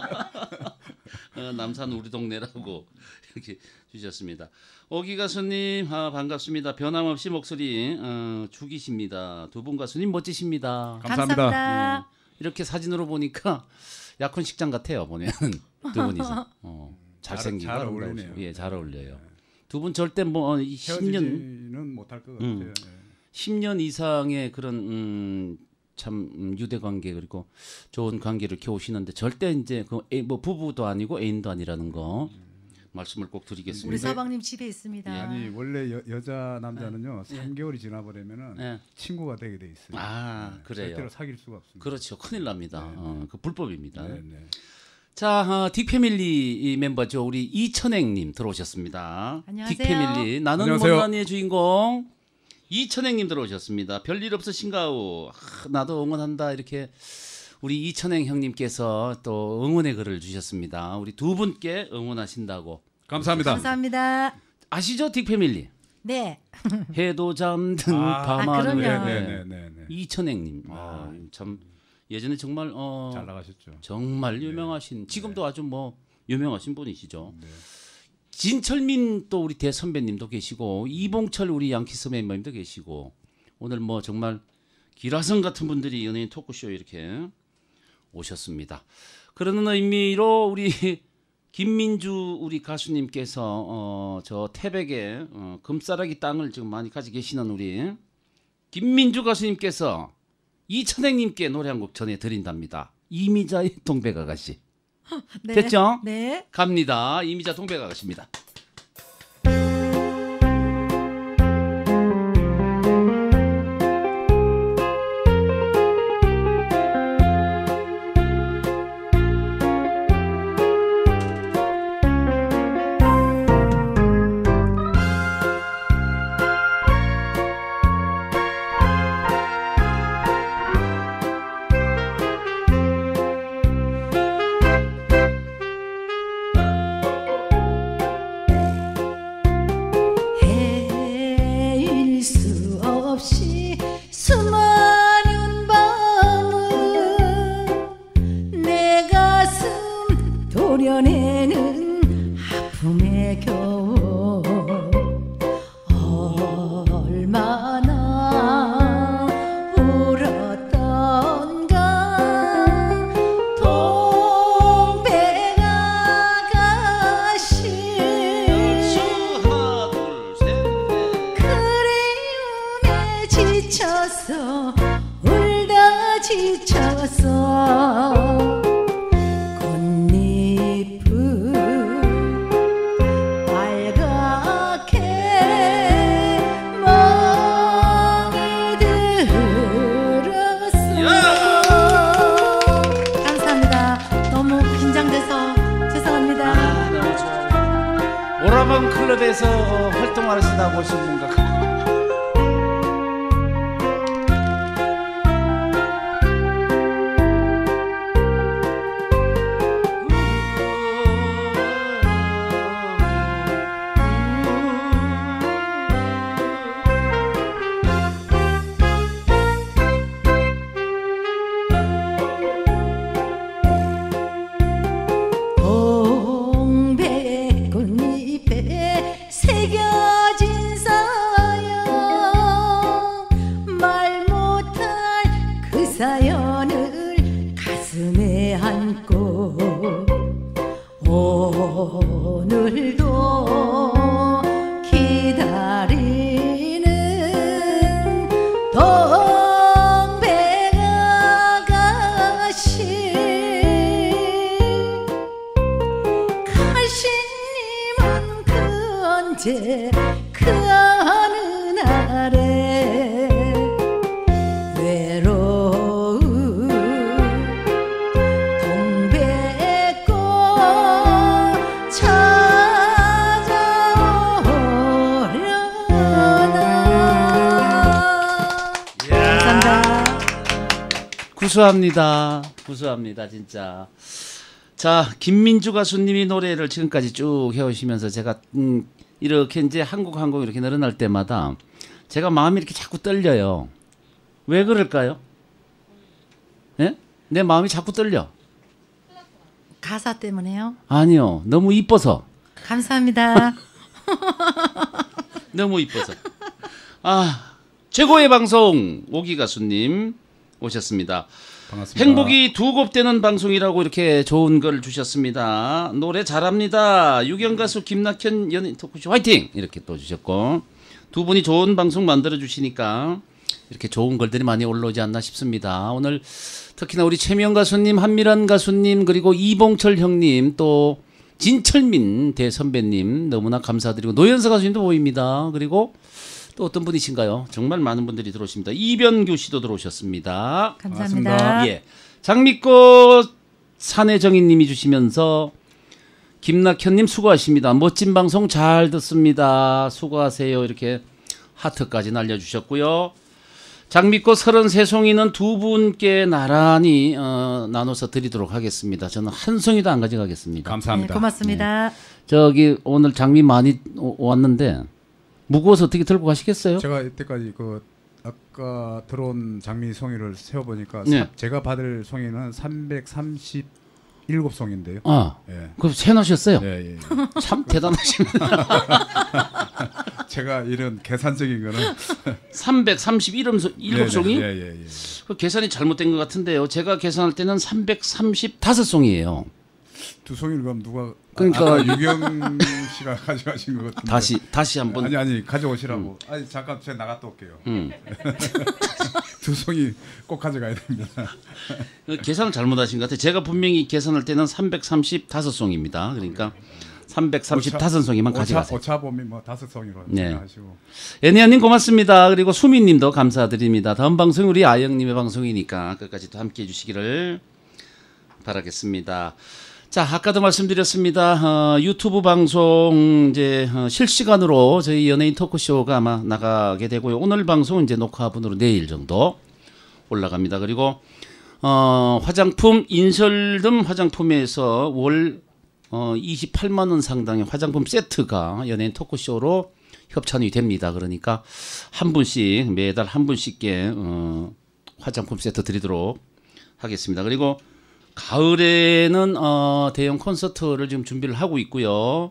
남산 우리 동네라고 이렇게 주셨습니다. 오기 가수님 반갑습니다. 변함없이 목소리 죽이십니다. 두 분 가수님 멋지십니다. 감사합니다. 이렇게 사진으로 보니까 약혼식장 같아요. 보면 두 분이서 잘생기고 잘 아름다우시고. 어울리네요. 예, 잘 어울려요. 두 분 절대 뭐 10년 헤어지지는 못할 것 같아요. 예. 10년 이상의 그런 참 유대 관계 그리고 좋은 관계를 키우시는데 절대 이제 뭐 부부도 아니고 애인도 아니라는 거 말씀을 꼭 드리겠습니다. 우리 서방님 집에 있습니다. 아니 원래 여자 남자는요 3개월이 지나버리면은 예. 친구가 되게 돼 있어요. 아, 그래요. 절대로 사귈 수가 없습니다. 그렇죠. 큰일 납니다. 그 불법입니다. 네, 네. 자, 딕패밀리 멤버죠. 우리 이천행님 들어오셨습니다. 안녕하세요. 딕패밀리 나는 안녕하세요. 못난이의 주인공 이천행님 들어오셨습니다. 별일 없으신가요? 나도 응원한다 이렇게 우리 이천행 형님께서 또 응원의 글을 주셨습니다. 우리 두 분께 응원하신다고. 감사합니다. 감사합니다. 아시죠, 딕패밀리? 네. 해도 잠든 그럼요. 밤하늘에 네. 이천행님. 참 예전에 정말 잘 나가셨죠. 정말 유명하신 지금도 아주 뭐 유명하신 분이시죠. 네. 진철민 또 우리 대선배님도 계시고 이봉철 우리 양키스 멤버님도 계시고 오늘 뭐 정말 기라성 같은 분들이 연예인 토크쇼 이렇게 오셨습니다. 그러는 의미로 우리 김민주 우리 가수님께서 저 태백에 금싸라기 땅을 지금 많이 가지고 계시는 우리 김민주 가수님께서 이천행님께 노래 한 곡 전해드린답니다. 이미자의 동백아가씨. 네. 됐죠? 네. 갑니다. 이미자 동백아가씨입니다. 이겨내는 아픔에 겨워 얼마나 울었던가 동백아가씨 하나 둘셋 그리움에 지쳐서 울다 지쳐서 꽃잎은 빨갛게 멍이 들었어. 감사합니다. 너무 긴장돼서 죄송합니다. 너무 좋아요. 오라방 클럽에서 활동하시다고 오신 분과 동백꽃잎에 새겨진 사연 말 못할 그 사연을 가슴에 안고 오늘도 기다리는 동백아가씨 가시님은 그 언제 그 어느 날에 외로운 동백꽃 찾아오려나. 감사합니다. 구수합니다. 구수합니다, 진짜. 자, 김민주 가수님이 노래를 지금까지 쭉 해오시면서 제가 이렇게 이제 한국 이렇게 늘어날 때마다 제가 마음이 이렇게 자꾸 떨려요. 왜 그럴까요? 예? 내 마음이 자꾸 떨려. 가사 때문에요. 아니요, 너무 이뻐서. 감사합니다. 너무 이뻐서. 아, 최고의 방송 오기 가수님 오셨습니다. 반갑습니다. 행복이 두 곱되는 방송이라고 이렇게 좋은 걸 주셨습니다. 노래 잘합니다. 유경 가수 김낙현 연예인 토크쇼 화이팅! 이렇게 또 주셨고 두 분이 좋은 방송 만들어 주시니까 이렇게 좋은 걸들이 많이 올라오지 않나 싶습니다. 오늘 특히나 우리 최명 가수님, 한미란 가수님, 그리고 이봉철 형님, 또 진철민 대선배님 너무나 감사드리고 노현서 가수님도 보입니다. 그리고 또 어떤 분이신가요? 정말 많은 분들이 들어오십니다. 이변규 씨도 들어오셨습니다. 감사합니다. 예, 장미꽃 산혜정희님이 주시면서 김낙현님 수고하십니다. 멋진 방송 잘 듣습니다. 수고하세요. 이렇게 하트까지 날려주셨고요. 장미꽃 33송이는 두 분께 나란히 나눠서 드리도록 하겠습니다. 저는 한 송이도 안 가져가겠습니다. 감사합니다. 네, 고맙습니다. 저기 오늘 장미 많이 왔는데 무거워서 어떻게 들고 가시겠어요? 제가 이때까지 그 아까 들어온 장미 송이를 세어보니까 네. 제가 받을 송이는 337송인데요. 아, 예. 그럼 세놓으셨어요? 예, 예. 참 대단하십니다. 제가 이런 계산적인 거는 331송이? 예, 예, 예. 그 계산이 잘못된 것 같은데요. 제가 계산할 때는 335송이에요. 두 송이를 그럼 누가 그러니까 유경 씨가 가져가신 것 같은데. 다시 한번. 아니 가져오시라고. 아니 잠깐 제가 나갔다 올게요. 두 송이 꼭 가져가야 됩니다. 계산을 잘못하신 것 같아요. 제가 분명히 계산할 때는 335송입니다. 그러니까 335송이만 가져가세요. 오차 보면 뭐 5송이로 네. 하시고. 애니아님 고맙습니다. 그리고 수민님도 감사드립니다. 다음 방송이 우리 아영님의 방송이니까 끝까지 또 함께해 주시기를 바라겠습니다. 자, 아까도 말씀드렸습니다. 유튜브 방송 이제 실시간으로 저희 연예인 토크쇼가 아마 나가게 되고요. 오늘 방송 이제 녹화분으로 내일 정도 올라갑니다. 그리고 화장품 인설듬 화장품에서 월 28만 원 상당의 화장품 세트가 연예인 토크쇼로 협찬이 됩니다. 그러니까 한 분씩 매달 한 분씩께 화장품 세트 드리도록 하겠습니다. 그리고 가을에는 대형 콘서트를 지금 준비를 하고 있고요.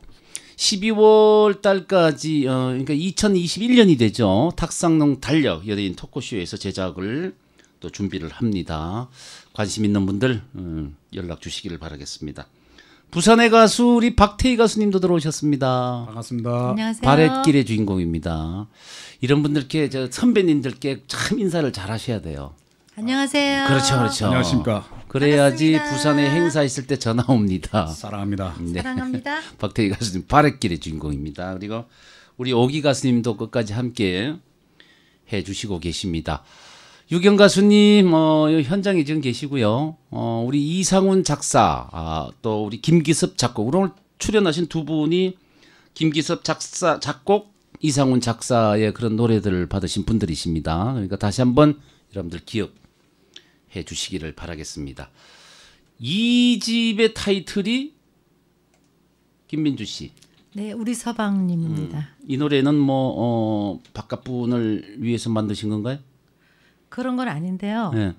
12월 달까지 그러니까 2021년이 되죠. 탁상농 달력 연예인 토크쇼에서 제작을 또 준비를 합니다. 관심 있는 분들 연락 주시기를 바라겠습니다. 부산의 가수 우리 박태희 가수님도 들어오셨습니다. 반갑습니다. 안녕하세요. 바랫길의 주인공입니다. 이런 분들께 선배님들께 참 인사를 잘 하셔야 돼요. 안녕하세요. 그렇죠, 그렇죠. 안녕하십니까. 그래야지 반갑습니다. 부산에 행사 있을 때 전화 옵니다. 사랑합니다. 네. 사랑합니다. 박태희 가수님 바랫길의 주인공입니다. 그리고 우리 오기 가수님도 끝까지 함께 해주시고 계십니다. 유경 가수님 현장에 지금 계시고요. 우리 이상훈 작사, 또 우리 김기섭 작곡. 오늘 출연하신 두 분이 김기섭 작사 작곡, 이상훈 작사의 그런 노래들을 받으신 분들이십니다. 그러니까 다시 한번 여러분들 기억해 주시기를 바라겠습니다. 이 집의 타이틀이 김민주 씨. 네, 우리 서방님입니다. 이 노래는 바깥 분을 위해서 만드신 건가요? 그런 건 아닌데요. 네.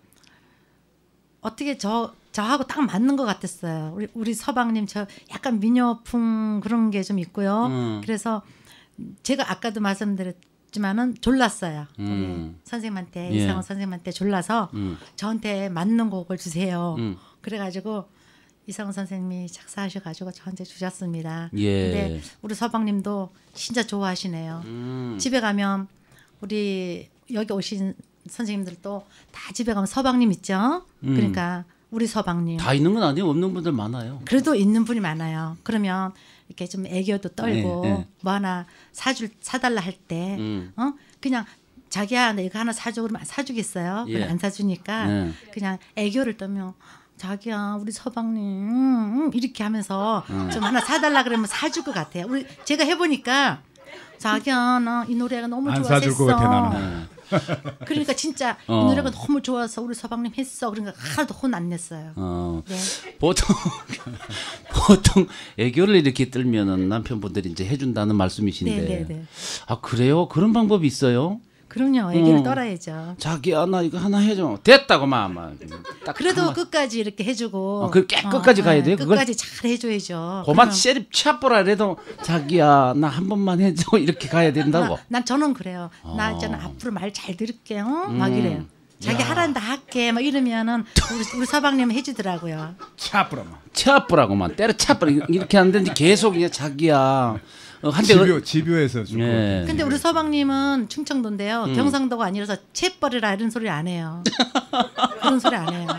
어떻게 저하고 딱 맞는 것 같았어요. 우리 서방님 저 약간 미녀풍 그런 게 좀 있고요. 그래서 제가 아까도 말씀드렸지만은 졸랐어요. 우리 선생님한테 예. 이상훈 선생님한테 졸라서 저한테 맞는 곡을 주세요. 그래가지고 이상훈 선생님이 작사하셔가지고 저한테 주셨습니다. 예. 근데 우리 서방님도 진짜 좋아하시네요. 집에 가면 우리 여기 오신 선생님들도 다 집에 가면 서방님 있죠. 그러니까 우리 서방님. 다 있는 건 아니에요. 없는 분들 많아요. 그래도 있는 분이 많아요. 그러면 이렇게 좀 애교도 떨고 네. 뭐 하나 사달라 할 때 그냥 자기야 나 이거 하나 사줘 그러면 사주겠어요. 예. 그냥 안 사주니까 네. 그냥 애교를 떨면 자기야 우리 서방님 이렇게 하면서 좀 하나 사달라 그러면 사줄 것 같아요. 제가 해보니까 자기야 나 이 노래가 너무 안 좋아서 사줄 것 했어. 같아 나는. 그러니까 진짜 이 노래가 너무 좋아서 우리 서방님 했어. 그러니까 하나도 혼 안 냈어요. 네. 보통 애교를 이렇게 떨면은 남편분들이 이제 해준다는 말씀이신데. 네. 아 그래요? 그런 방법이 있어요? 그럼요. 애교를 떨어야죠. 자기야 나 이거 하나 해줘. 됐다고 막 딱 그래도 한번. 끝까지 이렇게 해주고. 그 끝까지 가야 돼요? 그걸? 끝까지 잘 해줘야죠. 고만 그러면- 세립 차보라 그래도 자기야 나 한 번만 해줘 이렇게 가야 된다고. 난 저는 그래요. 나 있잖아 앞으로 말 잘 들을게. 막 이래요. 자기 하라는 다 할게. 막 이러면은 우리 서방님 해주더라고요. 차프라마. 차보라고만 때려 차보라 이렇게 하는데 계속 그냥 자기야 한대 집요해서 주고. 예. 근데 우리 서방님은 충청도인데요. 경상도가 아니라서 채버리라 이런 소리 안 해요. 그런 소리 안 해요.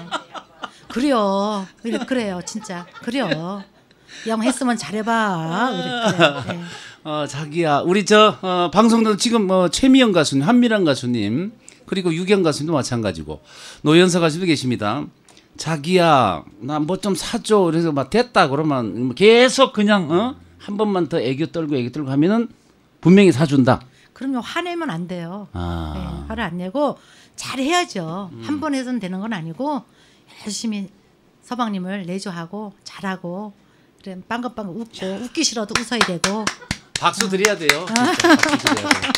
그래요. 진짜 그래요. 영 했으면 잘해봐. 그래요. 네. 자기야 우리 방송도 지금 최미영 가수님, 한미란 가수님 그리고 유경 가수님도 마찬가지고 노현서 가수도 계십니다. 자기야 나 뭐 좀 사줘. 그래서 막 됐다 그러면 계속 그냥 한 번만 더 애교 떨고 하면은 분명히 사준다. 그럼요. 화내면 안 돼요. 아. 네, 화를 안 내고 잘 해야죠. 한 번 해서는 되는 건 아니고 열심히 서방님을 내조하고 잘하고 그래 빵긋빵긋 웃고 웃기 싫어도 웃어야 되고. 박수 드려야 돼요. 진짜 박수 드려야 돼요.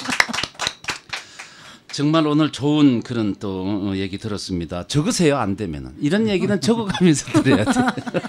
정말 오늘 좋은 그런 또 얘기 들었습니다. 적으세요 안 되면은 이런 얘기는 적어가면서 드려야 돼.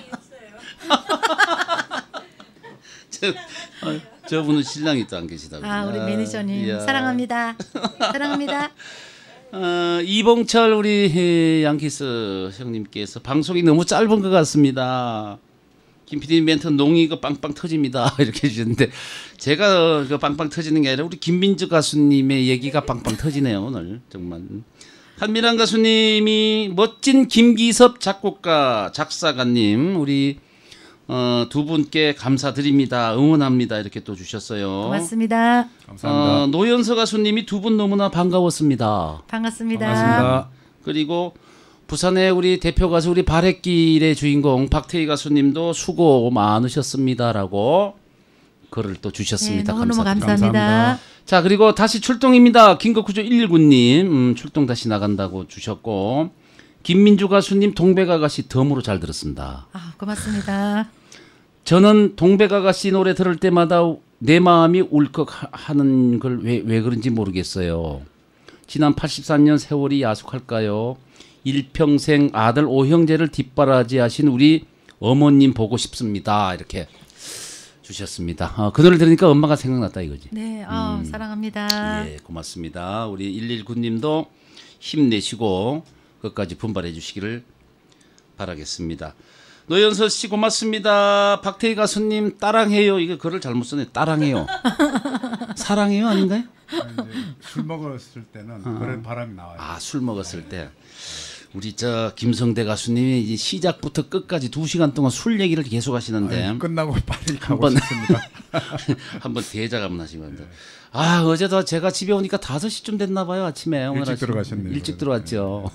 저분은 신랑이 또 안 계시다고. 우리 매니저님 이야. 사랑합니다. 사랑합니다. 이봉철 우리 양키스 형님께서 방송이 너무 짧은 것 같습니다. 김 PD 멘트 농이가 빵빵 터집니다. 이렇게 해주셨는데 제가 그 빵빵 터지는 게 아니라 우리 김민주 가수님의 얘기가 빵빵 터지네요 오늘 정말. 한미란 가수님이 멋진 김기섭 작곡가 작사가님 우리 두 분께 감사드립니다. 응원합니다. 이렇게 또 주셨어요. 고맙습니다. 감사합니다. 노현서 가수님이 두 분 너무나 반가웠습니다. 반갑습니다. 반갑습니다. 그리고 부산의 우리 대표 가수 우리 바랫길의 주인공 박태희 가수님도 수고 많으셨습니다라고 글을 또 주셨습니다. 네, 너무너무 감사드립니다. 감사합니다. 자 그리고 다시 출동입니다. 긴급구조 119님 출동 다시 나간다고 주셨고 김민주 가수님 동백아가씨 덤으로 잘 들었습니다. 고맙습니다. 저는 동백아가씨 노래 들을 때마다 내 마음이 울컥하는 걸 왜 그런지 모르겠어요. 지난 84년 세월이 야속할까요? 일평생 아들 5형제를 뒷바라지하신 우리 어머님 보고 싶습니다. 이렇게 주셨습니다. 그 노래를 들으니까 엄마가 생각났다 이거지. 네, 사랑합니다. 예, 고맙습니다. 우리 119님도 힘내시고 끝까지 분발해 주시기를 바라겠습니다. 노현서 씨 고맙습니다. 박태희 가수님 따랑해요. 이거 글을 잘못 썼네. 따랑해요. 사랑해요 아닌가요? 술 먹었을 때는 그런 바람이 나와요. 아, 술 먹었을 때. 우리 저 김성대 가수님이 이제 시작부터 끝까지 2시간 동안 술 얘기를 계속 하시는데 아니, 끝나고 빨리 가고 한번 싶습니다. 한번 대작 한번 하시기 바랍니다. 아, 어제도 제가 집에 오니까 5시쯤 됐나 봐요. 아침에. 오늘 일찍 아침. 들어가셨네요. 일찍 들어왔죠.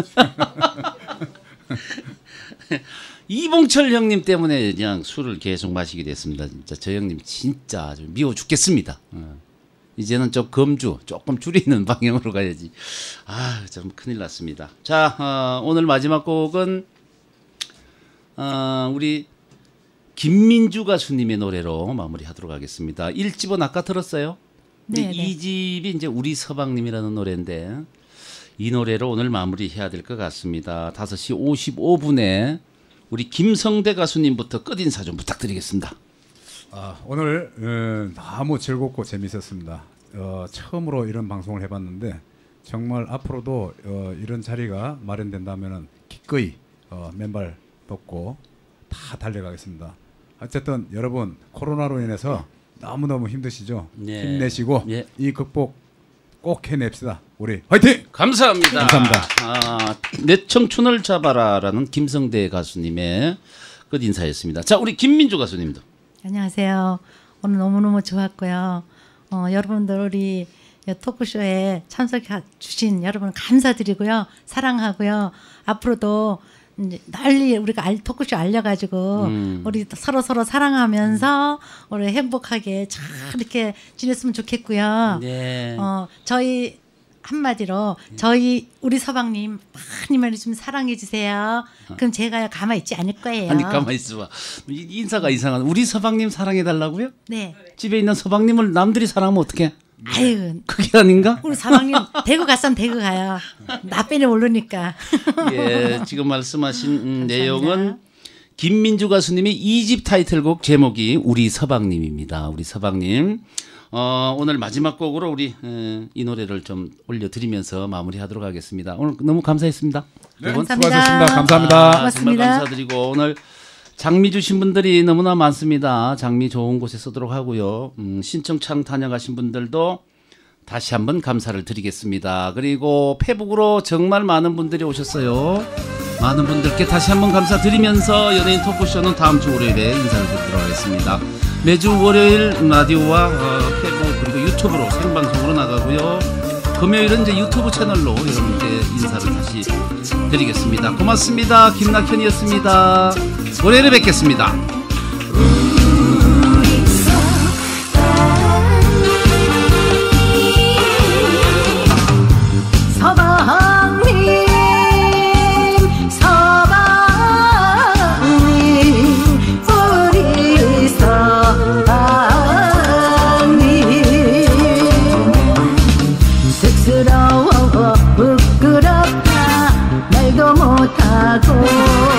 이봉철 형님 때문에 그냥 술을 계속 마시게 됐습니다. 진짜 저 형님 진짜 아주 미워 죽겠습니다. 이제는 좀 검주 조금 줄이는 방향으로 가야지. 아, 좀 큰일 났습니다. 자, 오늘 마지막 곡은 우리 김민주 가수님의 노래로 마무리하도록 하겠습니다. 1집은 아까 들었어요? 근데 네, 네. 2집이 이제 우리 서방님이라는 노래인데 이 노래로 오늘 마무리해야 될 것 같습니다. 5시 55분에 우리 김성대 가수님부터 끝인사 좀 부탁드리겠습니다. 오늘 너무 즐겁고 재밌었습니다. 처음으로 이런 방송을 해봤는데 정말 앞으로도 이런 자리가 마련된다면 기꺼이 맨발 뻗고 다 달려가겠습니다. 어쨌든 여러분 코로나로 인해서 너무너무 힘드시죠? 네. 힘내시고 예. 이 극복 꼭 해냅시다. 우리 화이팅! 감사합니다. 감사합니다. 내 청춘을 잡아라라는 김성대 가수님의 끝인사였습니다. 자, 우리 김민주 가수님도. 안녕하세요. 오늘 너무너무 좋았고요. 여러분들 우리 토크쇼에 참석해 주신 여러분 감사드리고요. 사랑하고요. 앞으로도 이제 널리 우리가 토크쇼 알려가지고 우리 서로 사랑하면서 우리 행복하게 잘 이렇게 지냈으면 좋겠고요. 네. 저희 한마디로 저희 우리 서방님 많이 좀 사랑해 주세요. 그럼 제가 가만히 있지 않을 거예요. 아니 가만히 있어봐. 인사가 이상한. 우리 서방님 사랑해달라고요? 네. 집에 있는 서방님을 남들이 사랑하면 어떡해? 아유, 그게 아닌가? 우리 서방님 대구 갔으면 대구 가요. 나 빼는 모르니까. 예, 지금 말씀하신 내용은 김민주 가수님의 2집 타이틀곡 제목이 우리 서방님입니다. 우리 서방님. 오늘 마지막 곡으로 우리 이 노래를 좀 올려드리면서 마무리하도록 하겠습니다. 오늘 너무 감사했습니다. 네, 여러분. 수고하셨습니다. 감사합니다. 정말 고맙습니다. 감사드리고 오늘 장미 주신 분들이 너무나 많습니다. 장미 좋은 곳에 쓰도록 하고요. 신청창 다녀가신 분들도 다시 한번 감사를 드리겠습니다. 그리고 페북으로 정말 많은 분들이 오셨어요. 많은 분들께 다시 한번 감사드리면서 연예인 토크쇼는 다음 주 월요일에 인사를 드리도록 하겠습니다. 매주 월요일 라디오와 페북 그리고 유튜브로 생방송으로 나가고요. 금요일은 이제 유튜브 채널로 여러분께 인사를 다시 드리겠습니다. 고맙습니다. 김낙현이었습니다. 월요일에 뵙겠습니다.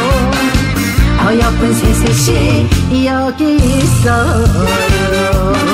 어여쁜 셋셋이 여기 있어요.